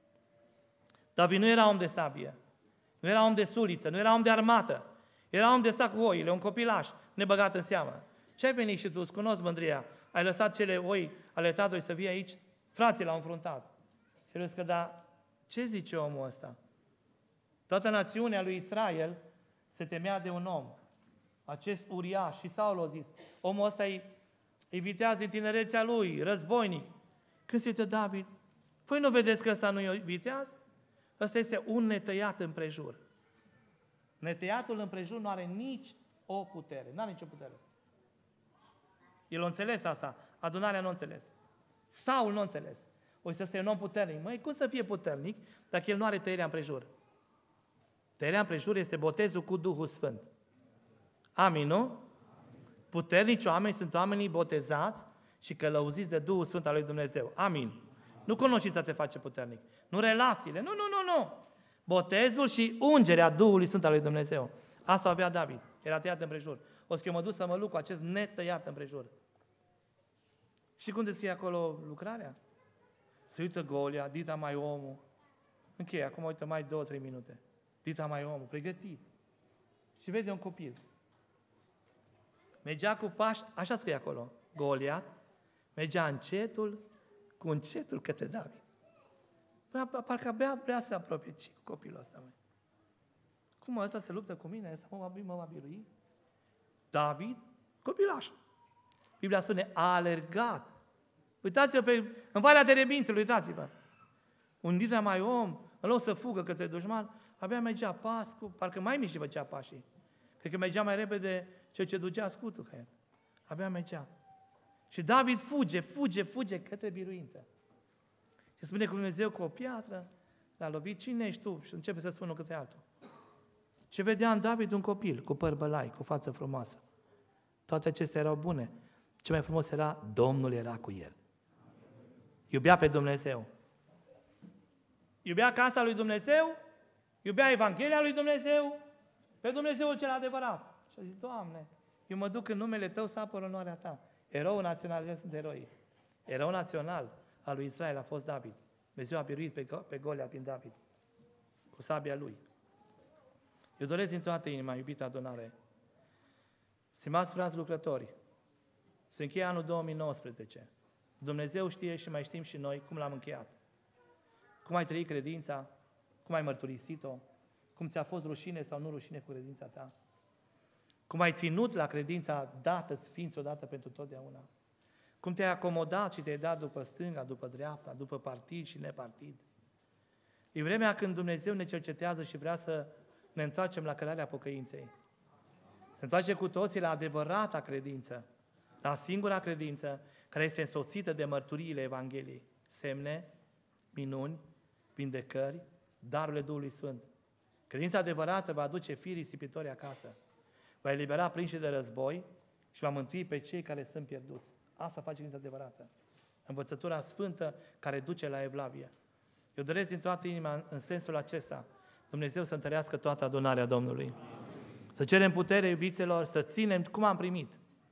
David nu era om de sabie, nu era om de suliță, nu era om de armată, era om de stat cu oile, un copilaș nebăgat în seamă. Ce ai venit și tu, îți cunosc mândria, ai lăsat cele oi ale tatălui să vii aici? Frații l-au înfruntat. Și el zice, dar ce zice omul ăsta? Toată națiunea lui Israel se temea de un om. Acest uriaș. Și Saul a zis, omul ăsta îi vitează din tinerețea lui, războinic. Când se uită David, voi nu vedeți că ăsta nu e viteaz? Ăsta este un netăiat împrejur. Netăiatul împrejur nu are nici o putere. Nu are nicio putere. El a înțeles asta. Adunarea nu a înțeles. Saul nu a înțeles. O să fie un om puternic. Măi, cum să fie puternic dacă el nu are tăierea împrejur? Tăierea împrejur este botezul cu Duhul Sfânt. Amin, nu? Puternici oameni sunt oamenii botezați și călăuziți de Duhul Sfânt al lui Dumnezeu. Amin. Nu cunoștința te face puternic. Nu relațiile. Nu. Botezul și ungerea Duhului Sfânt al lui Dumnezeu. Asta avea David. Era tăiat împrejur. O să mă duc să mă luc cu acest netăiat împrejur. Și cum descrie acolo lucrarea? Se uită Golia, dita mai omul. Încheie, acum uită mai 2-3 minute. Dita mai omul, pregătit. Și vede un copil. Mergea cu pași, așa scrie acolo, Goliat, mergea cu încetul către David. Parcă abia vrea să se apropie cu copilul ăsta, măi. Cum ăsta se luptă cu mine? Ăsta mă va birui? David, copilaș. Biblia spune, a alergat. Uitați-vă în Valea Terebințelor, uitați-vă. Un dita mai om, în loc să fugă către dușman, Abia mergea pas, parcă mai mici făcea pașii. Cred că mergea mai repede cel ce ducea scutul ca el. Abia mergea. Și David fuge către biruință. Și spune că Dumnezeu cu o piatră l-a lovit. Cine ești tu? Și începe să spună câte altul. Și vedea în David un copil cu păr bălai, cu față frumoasă. Toate acestea erau bune. Ce mai frumos era, Domnul era cu el. Iubea pe Dumnezeu. Iubea casa lui Dumnezeu, iubea Evanghelia lui Dumnezeu, pe Dumnezeul cel adevărat. Și a zis, Doamne, eu mă duc în numele Tău să apăr onoarea Ta. Erou național, el sunt eroi. Erou național al lui Israel a fost David. Dumnezeu a biruit pe Golia prin David, cu sabia lui. Eu doresc din toată inima, iubita adunare, stimați frați lucrători, se încheie anul 2019. Dumnezeu știe și mai știm și noi cum l-am încheiat. Cum ai trăit credința, cum ai mărturisit-o, cum ți-a fost rușine sau nu rușine cu credința ta, cum ai ținut la credința dată Sfinți odată pentru totdeauna, cum te-ai acomodat și te-ai dat după stânga, după dreapta, după partid și nepartid. E vremea când Dumnezeu ne cercetează și vrea să ne întoarcem la cărarea pocăinței. Se întoarce cu toții la adevărata credință, la singura credință care este însoțită de mărturiile Evangheliei, semne, minuni, vindecări, darurile Duhului Sfânt. Credința adevărată va aduce fii risipitori acasă, va elibera prinși de război și va mântui pe cei care sunt pierduți. Asta face credința adevărată. Învățătura sfântă care duce la evlavie. Eu doresc din toată inima în sensul acesta Dumnezeu să întărească toată adunarea Domnului. Să cerem putere, iubiților, să ținem cum am primit.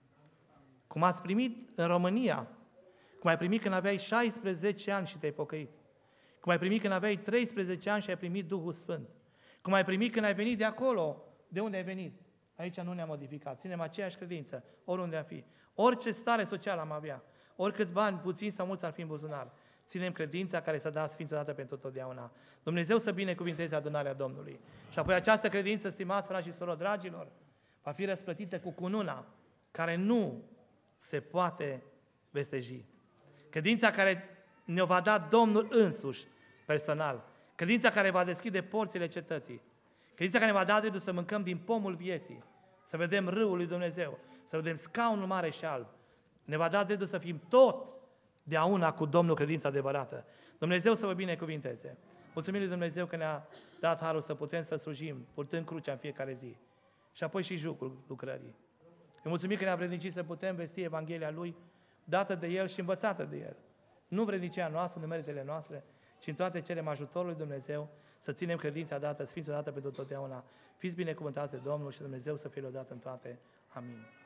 Cum ați primit în România, cum ai primit când aveai 16 ani și te-ai pocăit. Cum ai primit când aveai 13 ani și ai primit Duhul Sfânt. Cum ai primit când ai venit de acolo, de unde ai venit. Aici nu ne-am modificat. Ținem aceeași credință, oriunde am fi. Orice stare socială am avea, oricâți bani, puțini sau mulți ar fi în buzunar. Ținem credința care s-a dat Sfință odată pentru totdeauna. Dumnezeu să binecuvinteze adunarea Domnului. Și apoi această credință, stimați frați și surori, dragilor, va fi răsplătită cu cununa care nu se poate vesteji. Credința care ne-o va da Domnul însuși, personal. Credința care va deschide porțile cetății. Credința care ne va da dreptul să mâncăm din pomul vieții, să vedem râul lui Dumnezeu, să vedem scaunul mare și alb. Ne va da dreptul să fim totdeauna cu Domnul, credința adevărată. Dumnezeu să vă binecuvinteze. Mulțumim lui Dumnezeu că ne-a dat harul să putem să slujim, purtând crucea în fiecare zi. Și apoi și jucul lucrării. Îi mulțumim că ne-a vrednicit să putem vesti Evanghelia Lui, dată de El și învățată de El. Nu vrednicia noastră, nu meritele noastre, ci în toate cerem ajutorul lui Dumnezeu să ținem credința dată, Sfință dată pentru totdeauna. Fiți binecuvântați de Domnul și Dumnezeu să fie lăudat în toate. Amin.